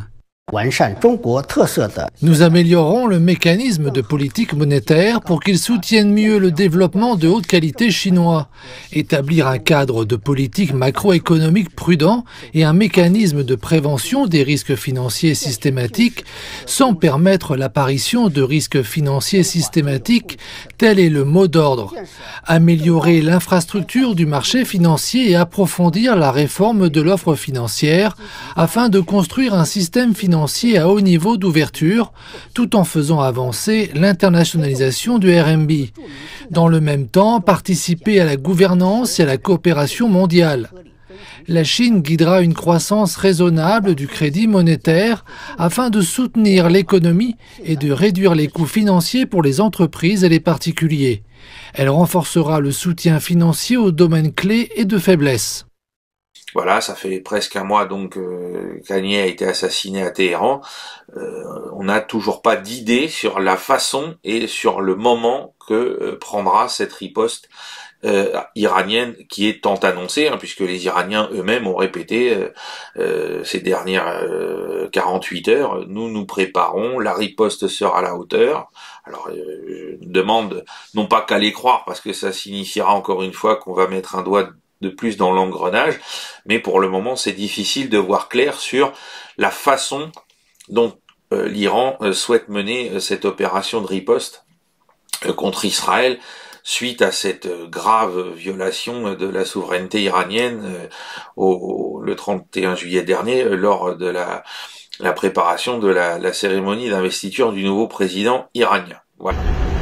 Nous améliorons le mécanisme de politique monétaire pour qu'il soutienne mieux le développement de haute qualité chinois, établir un cadre de politique macroéconomique prudent et un mécanisme de prévention des risques financiers systématiques sans permettre l'apparition de risques financiers systématiques, tel est le mot d'ordre. Améliorer l'infrastructure du marché financier et approfondir la réforme de l'offre financière afin de construire un système financier à haut niveau d'ouverture, tout en faisant avancer l'internationalisation du RMB. Dans le même temps, participer à la gouvernance et à la coopération mondiale. La Chine guidera une croissance raisonnable du crédit monétaire afin de soutenir l'économie et de réduire les coûts financiers pour les entreprises et les particuliers. Elle renforcera le soutien financier aux domaines clés et de faiblesse. Voilà, ça fait presque un mois donc Khamenei a été assassiné à Téhéran. On n'a toujours pas d'idée sur la façon et sur le moment que prendra cette riposte iranienne qui est tant annoncée, puisque les Iraniens eux-mêmes ont répété ces dernières 48 heures, nous préparons, la riposte sera à la hauteur. Alors je demande non pas qu'à les croire, parce que ça signifiera encore une fois qu'on va mettre un doigt de plus dans l'engrenage, mais pour le moment c'est difficile de voir clair sur la façon dont l'Iran souhaite mener cette opération de riposte contre Israël suite à cette grave violation de la souveraineté iranienne le 31 juillet dernier lors de la préparation de la cérémonie d'investiture du nouveau président iranien. Voilà.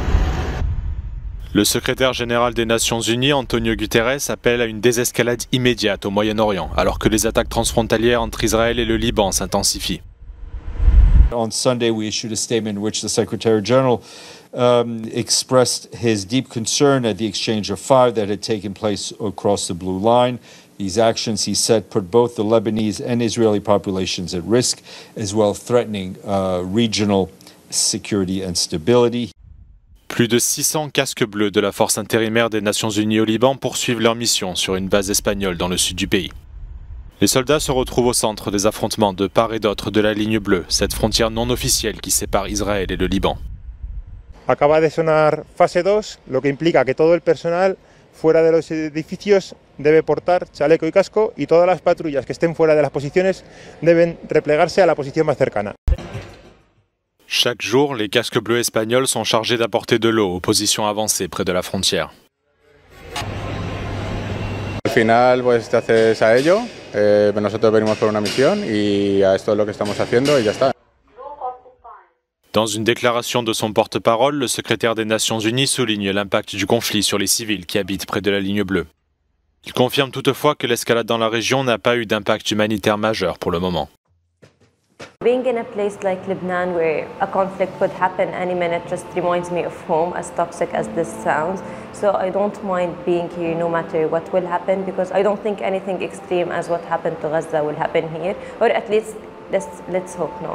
Le secrétaire général des Nations Unies, Antonio Guterres, appelle à une désescalade immédiate au Moyen-Orient, alors que les attaques transfrontalières entre Israël et le Liban s'intensifient. On Sunday, we issued a statement in which the Secretary General expressed his deep concern at the exchange of fire that had taken place across the Blue Line. These actions, he said, put both the Lebanese and Israeli populations at risk, as well threatening regional security and stability. Plus de 600 casques bleus de la force intérimaire des Nations Unies au Liban poursuivent leur mission sur une base espagnole dans le sud du pays. Les soldats se retrouvent au centre des affrontements de part et d'autre de la ligne bleue, cette frontière non officielle qui sépare Israël et le Liban. Acaba de sonar fase 2, lo que implica que todo el personal fuera de los edificios debe portar chaleco y casco y todas las patrullas que estén fuera de las posiciones deben replegarse a la posición más cercana. Chaque jour, les casques bleus espagnols sont chargés d'apporter de l'eau aux positions avancées près de la frontière. Al final, pues te haces a ello. Nosotros venimos por una misión y a esto es lo que estamos haciendo y ya está. Dans une déclaration de son porte-parole, le secrétaire des Nations Unies souligne l'impact du conflit sur les civils qui habitent près de la ligne bleue. Il confirme toutefois que l'escalade dans la région n'a pas eu d'impact humanitaire majeur pour le moment. Being in a place like Lebanon where a conflict could happen any minute just reminds me of home, as toxic as this sounds. So I don't mind being here no matter what will happen, because I don't think anything extreme as what happened to Gaza will happen here, or at least let's hope not.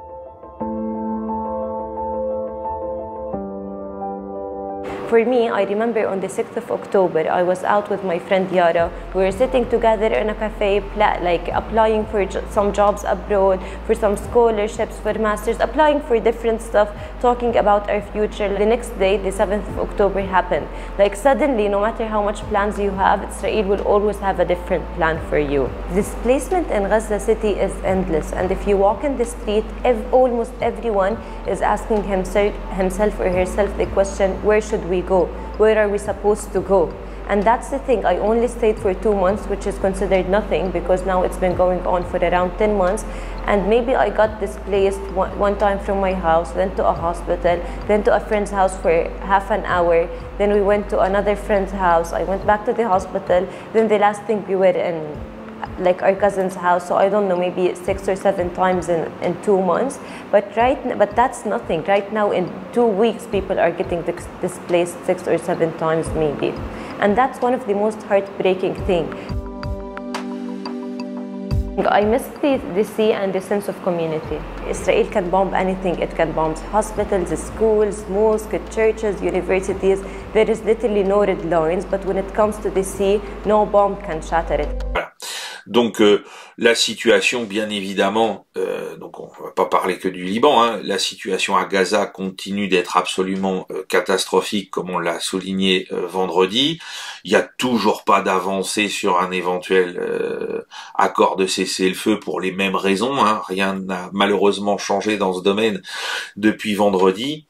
For me, I remember on the 6th of October, I was out with my friend Yara. We were sitting together in a cafe, like applying for some jobs abroad, for some scholarships, for masters, applying for different stuff, talking about our future. The next day, the 7th of October happened. Like suddenly, no matter how much plans you have, Israel will always have a different plan for you. Displacement in Gaza City is endless, and if you walk in the street, almost everyone is asking himself or herself the question, where should we go? Where are we supposed to go? And that's the thing, I only stayed for 2 months, which is considered nothing because now it's been going on for around 10 months. And maybe I got displaced one time from my house, then to a hospital, then to a friend's house for half an hour. Then we went to another friend's house. I went back to the hospital. Then the last thing we were in like our cousin's house, so I don't know, maybe 6 or 7 times in 2 months. But that's nothing. Right now, in 2 weeks, people are getting displaced 6 or 7 times maybe. And that's one of the most heartbreaking things. I miss the sea and the sense of community. Israel can bomb anything. It can bomb hospitals, schools, mosques, churches, universities. There is literally no red lines, but when it comes to the sea, no bomb can shatter it. Donc la situation, bien évidemment, donc on va pas parler que du Liban, hein, la situation à Gaza continue d'être absolument catastrophique, comme on l'a souligné vendredi. Il y a toujours pas d'avancée sur un éventuel accord de cessez-le-feu pour les mêmes raisons, hein. Rien n'a malheureusement changé dans ce domaine depuis vendredi.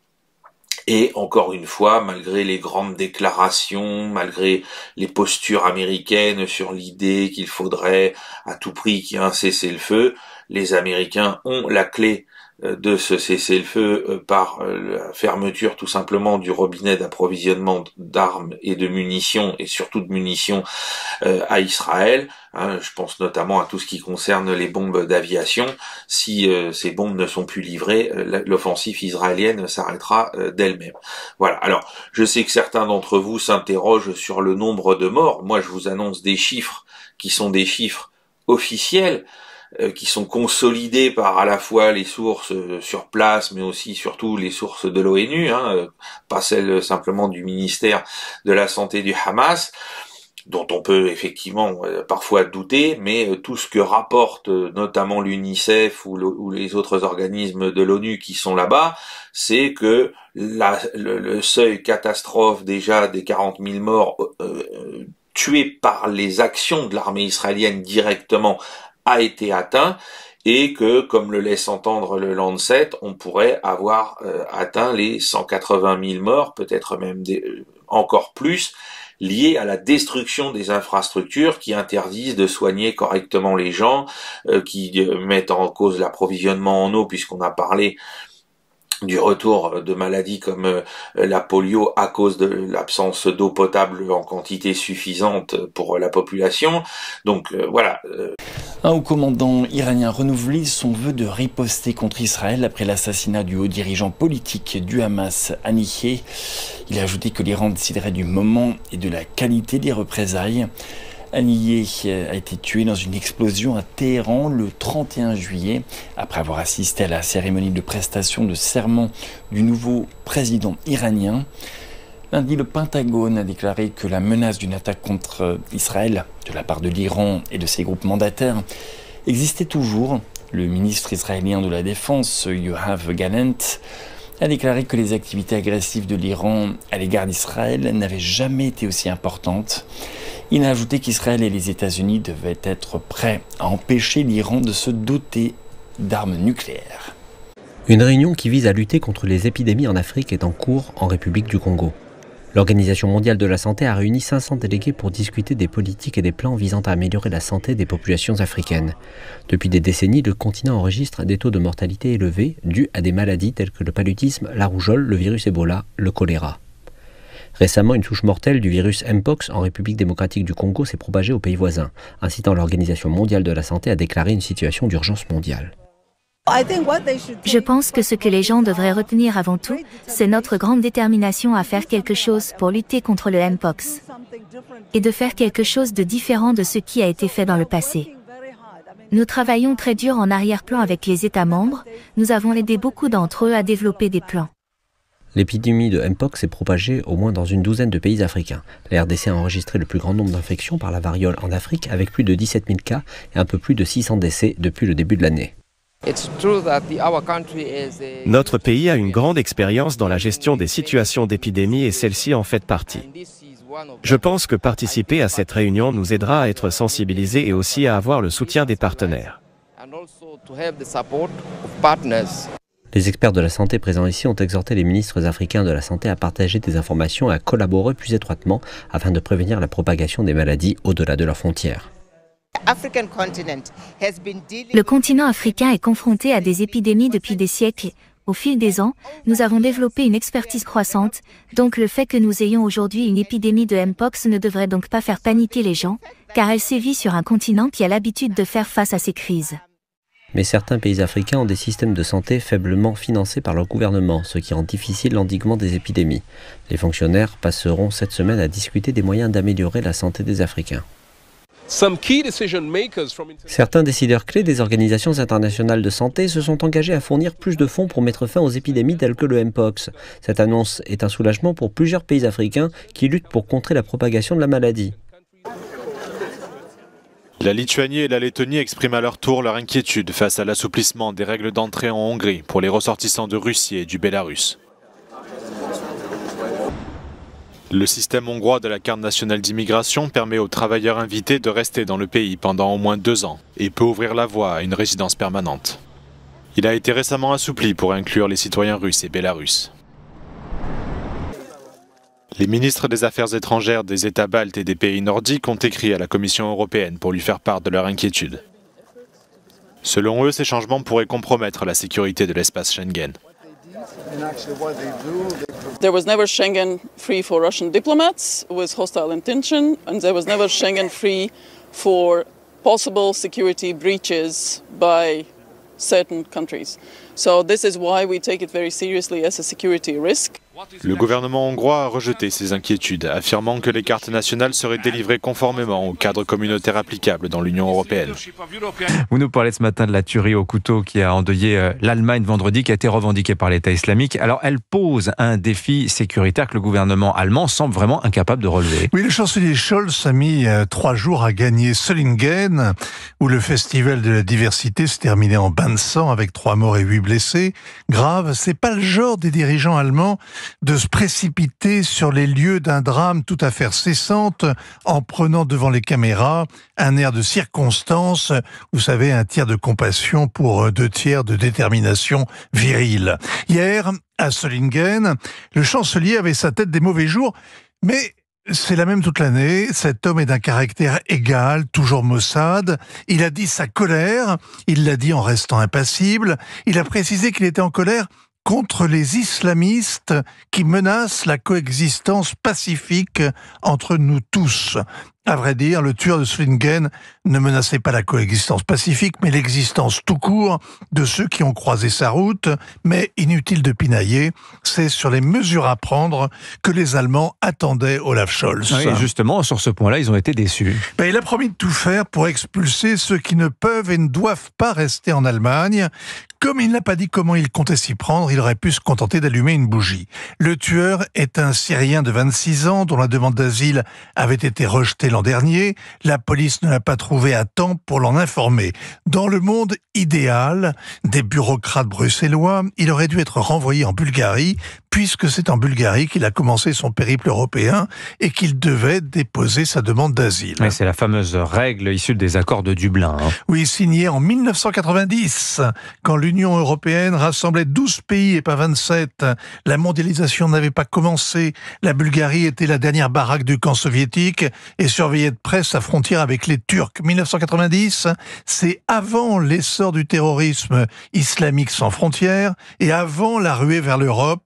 Et encore une fois, malgré les grandes déclarations, malgré les postures américaines sur l'idée qu'il faudrait à tout prix qu'il y ait un cessez-le-feu, les Américains ont la clé de ce cessez-le-feu par la fermeture tout simplement du robinet d'approvisionnement d'armes et de munitions, et surtout de munitions à Israël. Je pense notamment à tout ce qui concerne les bombes d'aviation. Si ces bombes ne sont plus livrées, l'offensive israélienne s'arrêtera d'elle-même. Voilà. Alors, je sais que certains d'entre vous s'interrogent sur le nombre de morts. Moi, je vous annonce des chiffres qui sont des chiffres officiels, qui sont consolidés par à la fois les sources sur place, mais aussi surtout les sources de l'ONU, pas celles simplement du ministère de la Santé du Hamas, dont on peut effectivement parfois douter, mais tout ce que rapporte notamment l'UNICEF ou les autres organismes de l'ONU qui sont là-bas, c'est que le seuil catastrophe déjà des 40 000 morts tués par les actions de l'armée israélienne directement a été atteint, et que, comme le laisse entendre le Lancet, on pourrait avoir atteint les 180 000 morts, peut-être même encore plus, liés à la destruction des infrastructures qui interdisent de soigner correctement les gens, qui mettent en cause l'approvisionnement en eau, puisqu'on a parlé du retour de maladies comme la polio à cause de l'absence d'eau potable en quantité suffisante pour la population. Donc voilà. Un haut commandant iranien renouvelé son vœu de riposter contre Israël après l'assassinat du haut dirigeant politique du Hamas, Haniyeh. Il a ajouté que l'Iran déciderait du moment et de la qualité des représailles. Haniyeh a été tué dans une explosion à Téhéran le 31 juillet, après avoir assisté à la cérémonie de prestation de serment du nouveau président iranien. Lundi, le Pentagone a déclaré que la menace d'une attaque contre Israël de la part de l'Iran et de ses groupes mandataires existait toujours. Le ministre israélien de la Défense, Yoav Gallant, a déclaré que les activités agressives de l'Iran à l'égard d'Israël n'avaient jamais été aussi importantes. Il a ajouté qu'Israël et les États-Unis devaient être prêts à empêcher l'Iran de se doter d'armes nucléaires. Une réunion qui vise à lutter contre les épidémies en Afrique est en cours en République du Congo. L'Organisation mondiale de la santé a réuni 500 délégués pour discuter des politiques et des plans visant à améliorer la santé des populations africaines. Depuis des décennies, le continent enregistre des taux de mortalité élevés dus à des maladies telles que le paludisme, la rougeole, le virus Ebola, le choléra. Récemment, une souche mortelle du virus Mpox en République démocratique du Congo s'est propagée aux pays voisins, incitant l'Organisation mondiale de la santé à déclarer une situation d'urgence mondiale. Je pense que ce que les gens devraient retenir avant tout, c'est notre grande détermination à faire quelque chose pour lutter contre le Mpox. Et de faire quelque chose de différent de ce qui a été fait dans le passé. Nous travaillons très dur en arrière-plan avec les États membres, nous avons aidé beaucoup d'entre eux à développer des plans. L'épidémie de Mpox s'est propagée au moins dans une douzaine de pays africains. La RDC a enregistré le plus grand nombre d'infections par la variole en Afrique, avec plus de 17 000 cas et un peu plus de 600 décès depuis le début de l'année. Notre pays a une grande expérience dans la gestion des situations d'épidémie et celle-ci en fait partie. Je pense que participer à cette réunion nous aidera à être sensibilisés et aussi à avoir le soutien des partenaires. Les experts de la santé présents ici ont exhorté les ministres africains de la santé à partager des informations et à collaborer plus étroitement afin de prévenir la propagation des maladies au-delà de leurs frontières. Le continent africain est confronté à des épidémies depuis des siècles. Au fil des ans, nous avons développé une expertise croissante, donc le fait que nous ayons aujourd'hui une épidémie de Mpox ne devrait donc pas faire paniquer les gens, car elle sévit sur un continent qui a l'habitude de faire face à ces crises. Mais certains pays africains ont des systèmes de santé faiblement financés par leur gouvernement, ce qui rend difficile l'endiguement des épidémies. Les fonctionnaires passeront cette semaine à discuter des moyens d'améliorer la santé des Africains. Certains décideurs clés des organisations internationales de santé se sont engagés à fournir plus de fonds pour mettre fin aux épidémies telles que le Mpox. Cette annonce est un soulagement pour plusieurs pays africains qui luttent pour contrer la propagation de la maladie. La Lituanie et la Lettonie expriment à leur tour leur inquiétude face à l'assouplissement des règles d'entrée en Hongrie pour les ressortissants de Russie et du Bélarus. Le système hongrois de la carte nationale d'immigration permet aux travailleurs invités de rester dans le pays pendant au moins 2 ans et peut ouvrir la voie à une résidence permanente. Il a été récemment assoupli pour inclure les citoyens russes et bélarusses. Les ministres des Affaires étrangères des États baltes et des pays nordiques ont écrit à la Commission européenne pour lui faire part de leur inquiétude. Selon eux, ces changements pourraient compromettre la sécurité de l'espace Schengen. There was never Schengen free for Russian diplomats with hostile intention, and there was never Schengen free for possible security breaches by certain countries. So this is why we take it very seriously as a security risk. Le gouvernement hongrois a rejeté ces inquiétudes, affirmant que les cartes nationales seraient délivrées conformément au cadre communautaire applicable dans l'Union européenne. Vous nous parlez ce matin de la tuerie au couteau qui a endeuillé l'Allemagne vendredi, qui a été revendiquée par l'État islamique. Alors elle pose un défi sécuritaire que le gouvernement allemand semble vraiment incapable de relever. Oui, le chancelier Scholz a mis 3 jours à gagner Solingen, où le festival de la diversité s'est terminé en bain de sang avec 3 morts et 8 blessés. Grave, c'est pas le genre des dirigeants allemands de se précipiter sur les lieux d'un drame toute affaire cessante en prenant devant les caméras un air de circonstance, vous savez, un tiers de compassion pour 2 tiers de détermination virile. Hier, à Solingen, le chancelier avait sa tête des mauvais jours, mais c'est la même toute l'année. Cet homme est d'un caractère égal, toujours maussade. Il a dit sa colère, il l'a dit en restant impassible. Il a précisé qu'il était en colère contre les islamistes qui menacent la coexistence pacifique entre nous tous. À vrai dire, le tueur de Solingen ne menaçait pas la coexistence pacifique, mais l'existence tout court de ceux qui ont croisé sa route. Mais inutile de pinailler, c'est sur les mesures à prendre que les Allemands attendaient Olaf Scholz. Oui, justement, sur ce point-là, ils ont été déçus. Il a promis de tout faire pour expulser ceux qui ne peuvent et ne doivent pas rester en Allemagne. Comme il n'a pas dit comment il comptait s'y prendre, il aurait pu se contenter d'allumer une bougie. Le tueur est un Syrien de 26 ans dont la demande d'asile avait été rejetée l'an dernier. La police ne l'a pas trouvé à temps pour l'en informer. Dans le monde idéal des bureaucrates bruxellois, il aurait dû être renvoyé en Bulgarie, puisque c'est en Bulgarie qu'il a commencé son périple européen et qu'il devait déposer sa demande d'asile. Oui, c'est la fameuse règle issue des accords de Dublin. Oui, signée en 1990, quand l'Union européenne rassemblait 12 pays et pas 27. La mondialisation n'avait pas commencé. La Bulgarie était la dernière baraque du camp soviétique et surveillait de près sa frontière avec les Turcs. 1990, c'est avant l'essor du terrorisme islamique sans frontières et avant la ruée vers l'Europe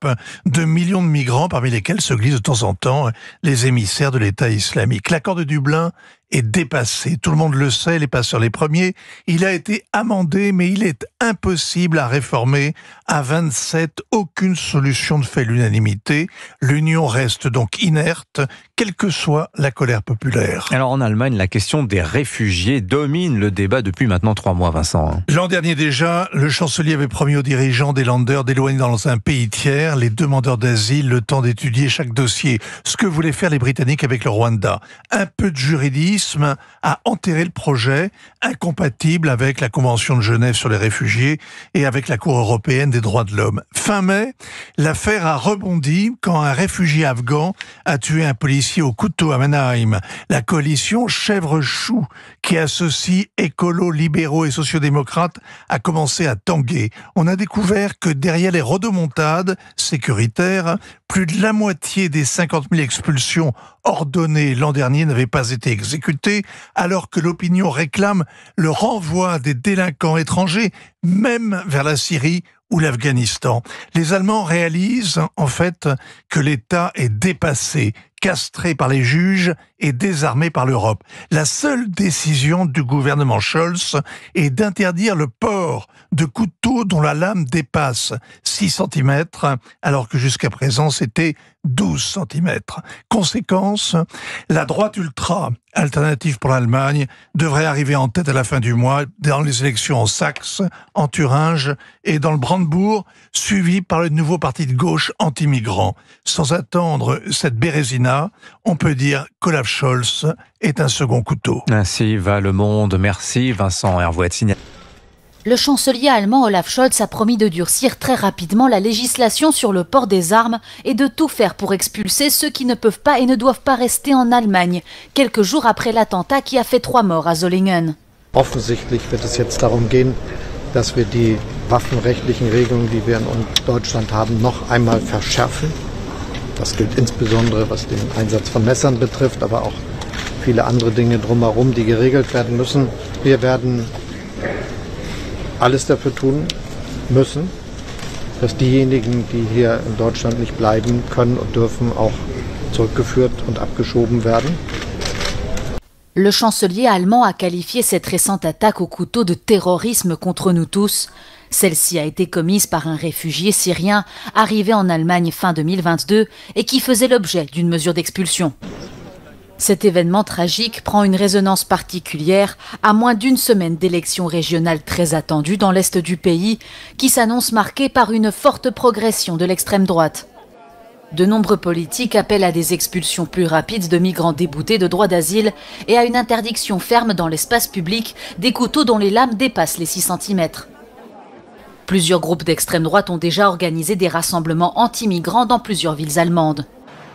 de millions de migrants, parmi lesquels se glissent de temps en temps les émissaires de l'État islamique. L'accord de Dublin est dépassé. Tout le monde le sait, les passeurs les premiers. Il a été amendé, mais il est impossible à réformer. À 27, aucune solution ne fait l'unanimité. L'Union reste donc inerte, quelle que soit la colère populaire. Alors en Allemagne, la question des réfugiés domine le débat depuis maintenant 3 mois, Vincent. L'an dernier déjà, le chancelier avait promis aux dirigeants des Länder d'éloigner dans un pays tiers les demandeurs d'asile le temps d'étudier chaque dossier. Ce que voulaient faire les Britanniques avec le Rwanda. Un peu de juridisme a enterré le projet, incompatible avec la Convention de Genève sur les réfugiés et avec la Cour européenne des droits de l'homme. Fin mai, l'affaire a rebondi quand un réfugié afghan a tué un policier au couteau à Mannheim. La coalition Chèvre-Chou, qui associe écolos, libéraux et sociodémocrates, a commencé à tanguer. On a découvert que derrière les rodomontades sécuritaires, plus de la moitié des 50 000 expulsions ordonnées l'an dernier n'avaient pas été exécutées, alors que l'opinion réclame le renvoi des délinquants étrangers, même vers la Syrie ou l'Afghanistan. Les Allemands réalisent en fait que l'État est dépassé, castré par les juges et désarmé par l'Europe. La seule décision du gouvernement Scholz est d'interdire le port de couteaux dont la lame dépasse 6 cm, alors que jusqu'à présent c'était 12 cm. Conséquence, la droite ultra, alternative pour l'Allemagne, devrait arriver en tête à la fin du mois dans les élections en Saxe, en Thuringe et dans le Brandebourg, suivi par le nouveau parti de gauche anti-migrant. Sans attendre cette bérésina, on peut dire qu'Olaf Scholz est un second couteau. Ainsi va le monde. Merci Vincent Hervouet. Le chancelier allemand Olaf Scholz a promis de durcir très rapidement la législation sur le port des armes et de tout faire pour expulser ceux qui ne peuvent pas et ne doivent pas rester en Allemagne, quelques jours après l'attentat qui a fait 3 morts à Solingen. Offensichtlich wird es jetzt darum gehen, dass wir die waffenrechtlichen Regelungen, die wir in Deutschland haben, noch einmal verschärfen. Das gilt insbesondere, was den Einsatz von Messern betrifft, aber auch viele andere Dinge drumherum, die geregelt werden müssen. Wir werden alles dafür tun müssen, dass diejenigen, die hier in Deutschland nicht bleiben können und dürfen, auch zurückgeführt und abgeschoben werden. Le chancelier allemand a qualifié cette récente attaque au couteau de terrorisme contre nous tous. Celle-ci a été commise par un réfugié syrien arrivé en Allemagne fin 2022 et qui faisait l'objet d'une mesure d'expulsion. Cet événement tragique prend une résonance particulière à moins d'une semaine d'élections régionales très attendues dans l'est du pays, qui s'annonce marquée par une forte progression de l'extrême droite. De nombreux politiques appellent à des expulsions plus rapides de migrants déboutés de droit d'asile et à une interdiction ferme dans l'espace public des couteaux dont les lames dépassent les 6 cm. Plusieurs groupes d'extrême droite ont déjà organisé des rassemblements anti-migrants dans plusieurs villes allemandes.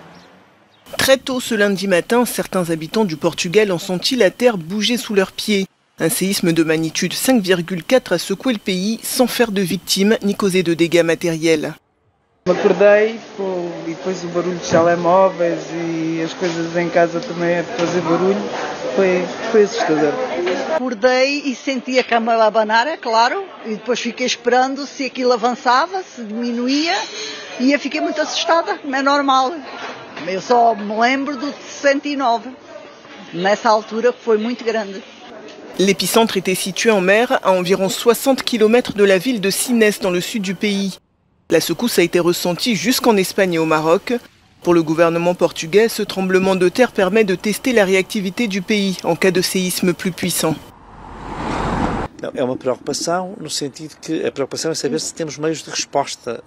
Très tôt ce lundi matin, certains habitants du Portugal ont senti la terre bouger sous leurs pieds. Un séisme de magnitude 5,4 a secoué le pays sans faire de victimes ni causer de dégâts matériels. Acordei e depois o barulho dos telemóveis e as coisas em casa também a fazer barulho, foi assustador. Acordei e senti a cama a abanar, é claro, e depois fiquei esperando se aquilo avançava, se diminuía, e eu fiquei muito assustada, não é normal. Eu só me lembro do 69, nessa altura foi muito grande. L'épicentre était situé en mer, à environ 60 km de la ville de Sines dans le sud du pays. La secousse a été ressentie jusqu'en Espagne et au Maroc. Pour le gouvernement portugais, ce tremblement de terre permet de tester la réactivité du pays en cas de séisme plus puissant. É uma preocupação no sentido que a preocupação é saber se temos meios de resposta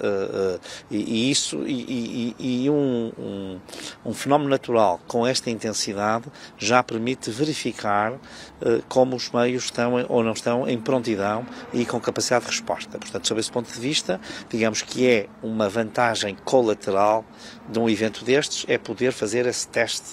fenómeno natural com esta intensidade já permite verificar como os meios estão ou não estão em prontidão e com capacidade de resposta. Portanto, sob esse ponto de vista, digamos que é uma vantagem colateral de evento destes, é poder fazer esse teste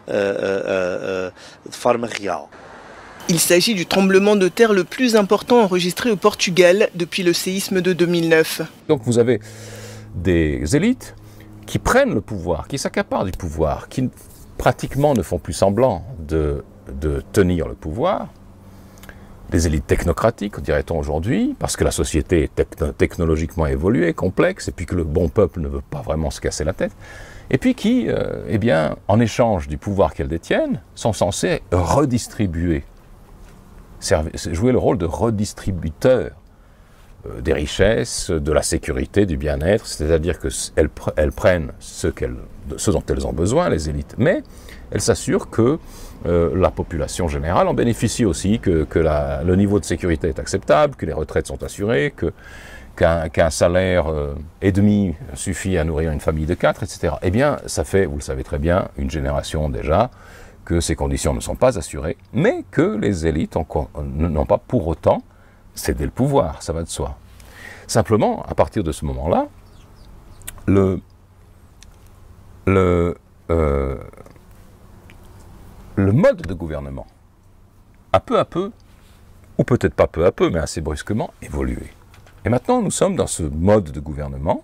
de forma real. Il s'agit du tremblement de terre le plus important enregistré au Portugal depuis le séisme de 2009. Donc vous avez des élites qui prennent le pouvoir, qui s'accaparent du pouvoir, qui pratiquement ne font plus semblant de tenir le pouvoir, les élites technocratiques, dirait-on aujourd'hui, parce que la société est technologiquement évoluée, complexe, et puis que le bon peuple ne veut pas vraiment se casser la tête, et puis qui, eh bien, en échange du pouvoir qu'elles détiennent, sont censées redistribuer, jouer le rôle de redistributeur des richesses, de la sécurité, du bien-être, c'est-à-dire qu'elles prennent ce dont elles ont besoin, les élites, mais elles s'assurent que la population générale en bénéficie aussi, que le niveau de sécurité est acceptable, que les retraites sont assurées, qu'un salaire et demi suffit à nourrir une famille de 4, etc. Eh bien, ça fait, vous le savez très bien, une génération déjà, que ces conditions ne sont pas assurées, mais que les élites n'ont pas pour autant cédé le pouvoir, ça va de soi. Simplement, à partir de ce moment-là, le mode de gouvernement a peu à peu, ou peut-être pas peu à peu, mais assez brusquement, évolué. Et maintenant, nous sommes dans ce mode de gouvernement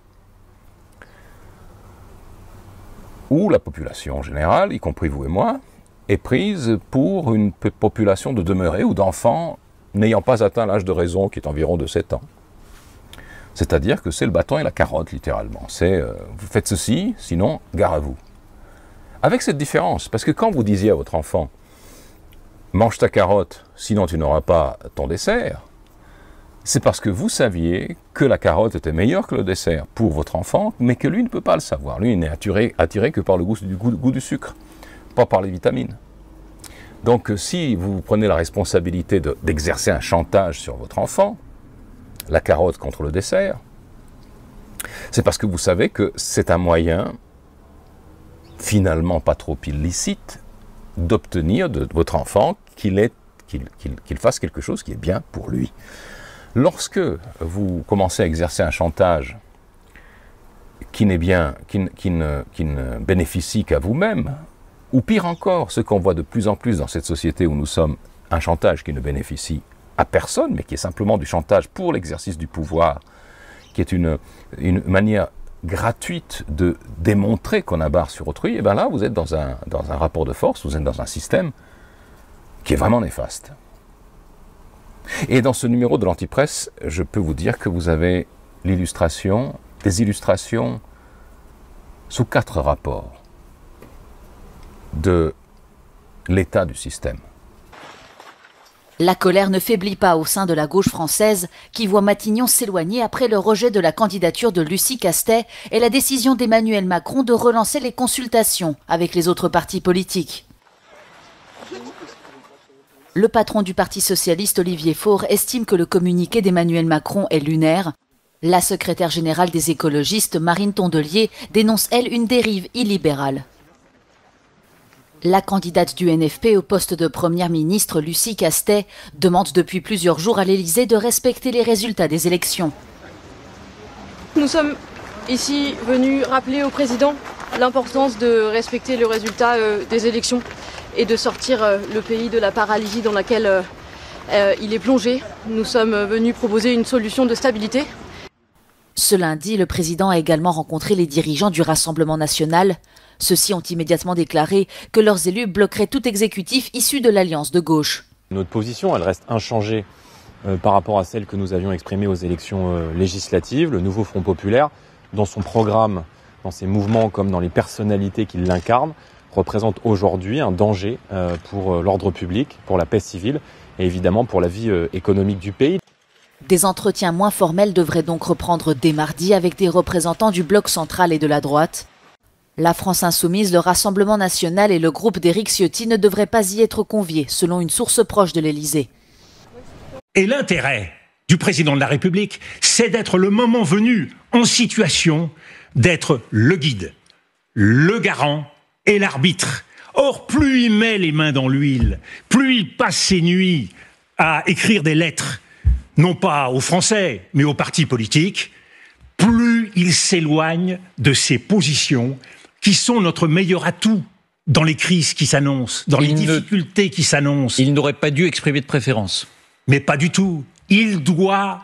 où la population générale, y compris vous et moi, est prise pour une population de demeurés ou d'enfants n'ayant pas atteint l'âge de raison, qui est environ de 7 ans. C'est-à-dire que c'est le bâton et la carotte, littéralement. C'est vous faites ceci, sinon, gare à vous. Avec cette différence, parce que quand vous disiez à votre enfant « mange ta carotte, sinon tu n'auras pas ton dessert », c'est parce que vous saviez que la carotte était meilleure que le dessert pour votre enfant, mais que lui ne peut pas le savoir. Lui, il n'est attiré que par le goût du sucre, pas par les vitamines. Donc si vous prenez la responsabilité d'exercer un chantage sur votre enfant, la carotte contre le dessert, c'est parce que vous savez que c'est un moyen, finalement pas trop illicite, d'obtenir de votre enfant qu'il fasse quelque chose qui est bien pour lui. Lorsque vous commencez à exercer un chantage qui ne bénéficie qu'à vous-même, ou pire encore, ce qu'on voit de plus en plus dans cette société où nous sommes, un chantage qui ne bénéficie à personne, mais qui est simplement du chantage pour l'exercice du pouvoir, qui est une manière gratuite de démontrer qu'on a barre sur autrui, et bien là, vous êtes dans un rapport de force, vous êtes dans un système qui est vraiment néfaste. Et dans ce numéro de l'Antipresse, je peux vous dire que vous avez des illustrations sous 4 rapports de l'état du système. La colère ne faiblit pas au sein de la gauche française qui voit Matignon s'éloigner après le rejet de la candidature de Lucie Castet et la décision d'Emmanuel Macron de relancer les consultations avec les autres partis politiques. Le patron du Parti socialiste, Olivier Faure, estime que le communiqué d'Emmanuel Macron est lunaire. La secrétaire générale des écologistes, Marine Tondelier, dénonce, elle, une dérive illibérale. La candidate du NFP au poste de première ministre, Lucie Castet, demande depuis plusieurs jours à l'Élysée de respecter les résultats des élections. Nous sommes ici venus rappeler au président l'importance de respecter le résultat des élections et de sortir le pays de la paralysie dans laquelle il est plongé. Nous sommes venus proposer une solution de stabilité. Ce lundi, le président a également rencontré les dirigeants du Rassemblement national. Ceux-ci ont immédiatement déclaré que leurs élus bloqueraient tout exécutif issu de l'alliance de gauche. Notre position, elle reste inchangée par rapport à celle que nous avions exprimée aux élections législatives. Le nouveau Front populaire, dans son programme, dans ses mouvements comme dans les personnalités qui l'incarnent, représente aujourd'hui un danger pour l'ordre public, pour la paix civile et évidemment pour la vie économique du pays. Des entretiens moins formels devraient donc reprendre dès mardi avec des représentants du bloc central et de la droite. La France insoumise, le Rassemblement national et le groupe d'Éric Ciotti ne devraient pas y être conviés, selon une source proche de l'Élysée. Et l'intérêt du président de la République, c'est d'être le moment venu en situation d'être le guide, le garant et l'arbitre. Or, plus il met les mains dans l'huile, plus il passe ses nuits à écrire des lettres, non pas aux Français, mais aux partis politiques, plus il s'éloigne de ses positions qui sont notre meilleur atout dans les crises qui s'annoncent, dans les difficultés qui s'annoncent. Il n'aurait pas dû exprimer de préférence. Mais pas du tout. Il doit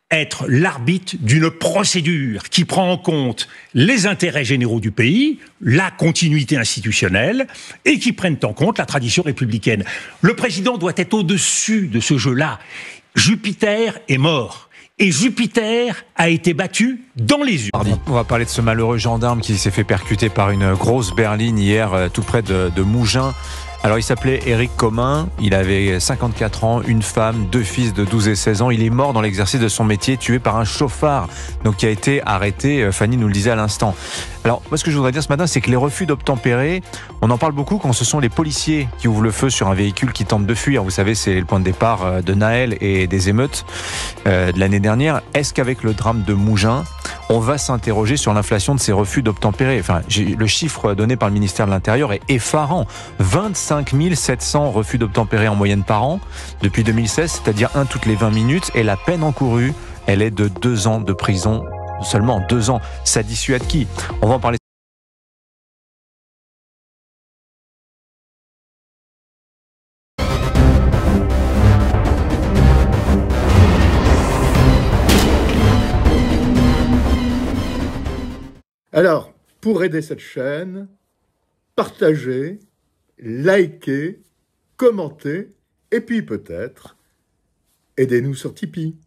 être l'arbitre d'une procédure qui prend en compte les intérêts généraux du pays, la continuité institutionnelle, et qui prenne en compte la tradition républicaine. Le président doit être au-dessus de ce jeu-là. Jupiter est mort. Et Jupiter a été battu dans les urnes. On va parler de ce malheureux gendarme qui s'est fait percuter par une grosse berline hier, tout près de Mougins. Alors il s'appelait Éric Commun, il avait 54 ans, une femme, 2 fils de 12 et 16 ans. Il est mort dans l'exercice de son métier, tué par un chauffard, donc qui a été arrêté, Fanny nous le disait à l'instant. Alors moi ce que je voudrais dire ce matin, c'est que les refus d'obtempérer, on en parle beaucoup quand ce sont les policiers qui ouvrent le feu sur un véhicule qui tente de fuir. Vous savez, c'est le point de départ de Naël et des émeutes de l'année dernière. Est-ce qu'avec le drame de Mougins, on va s'interroger sur l'inflation de ces refus d'obtempérer? Enfin, le chiffre donné par le ministère de l'Intérieur est effarant. 25 700 refus d'obtempérer en moyenne par an depuis 2016, c'est-à-dire un toutes les 20 minutes. Et la peine encourue, elle est de 2 ans de prison. Seulement 2 ans. Ça dissuade qui? On va en parler. Alors, pour aider cette chaîne, partagez, likez, commentez, et puis peut-être, aidez-nous sur Tipeee.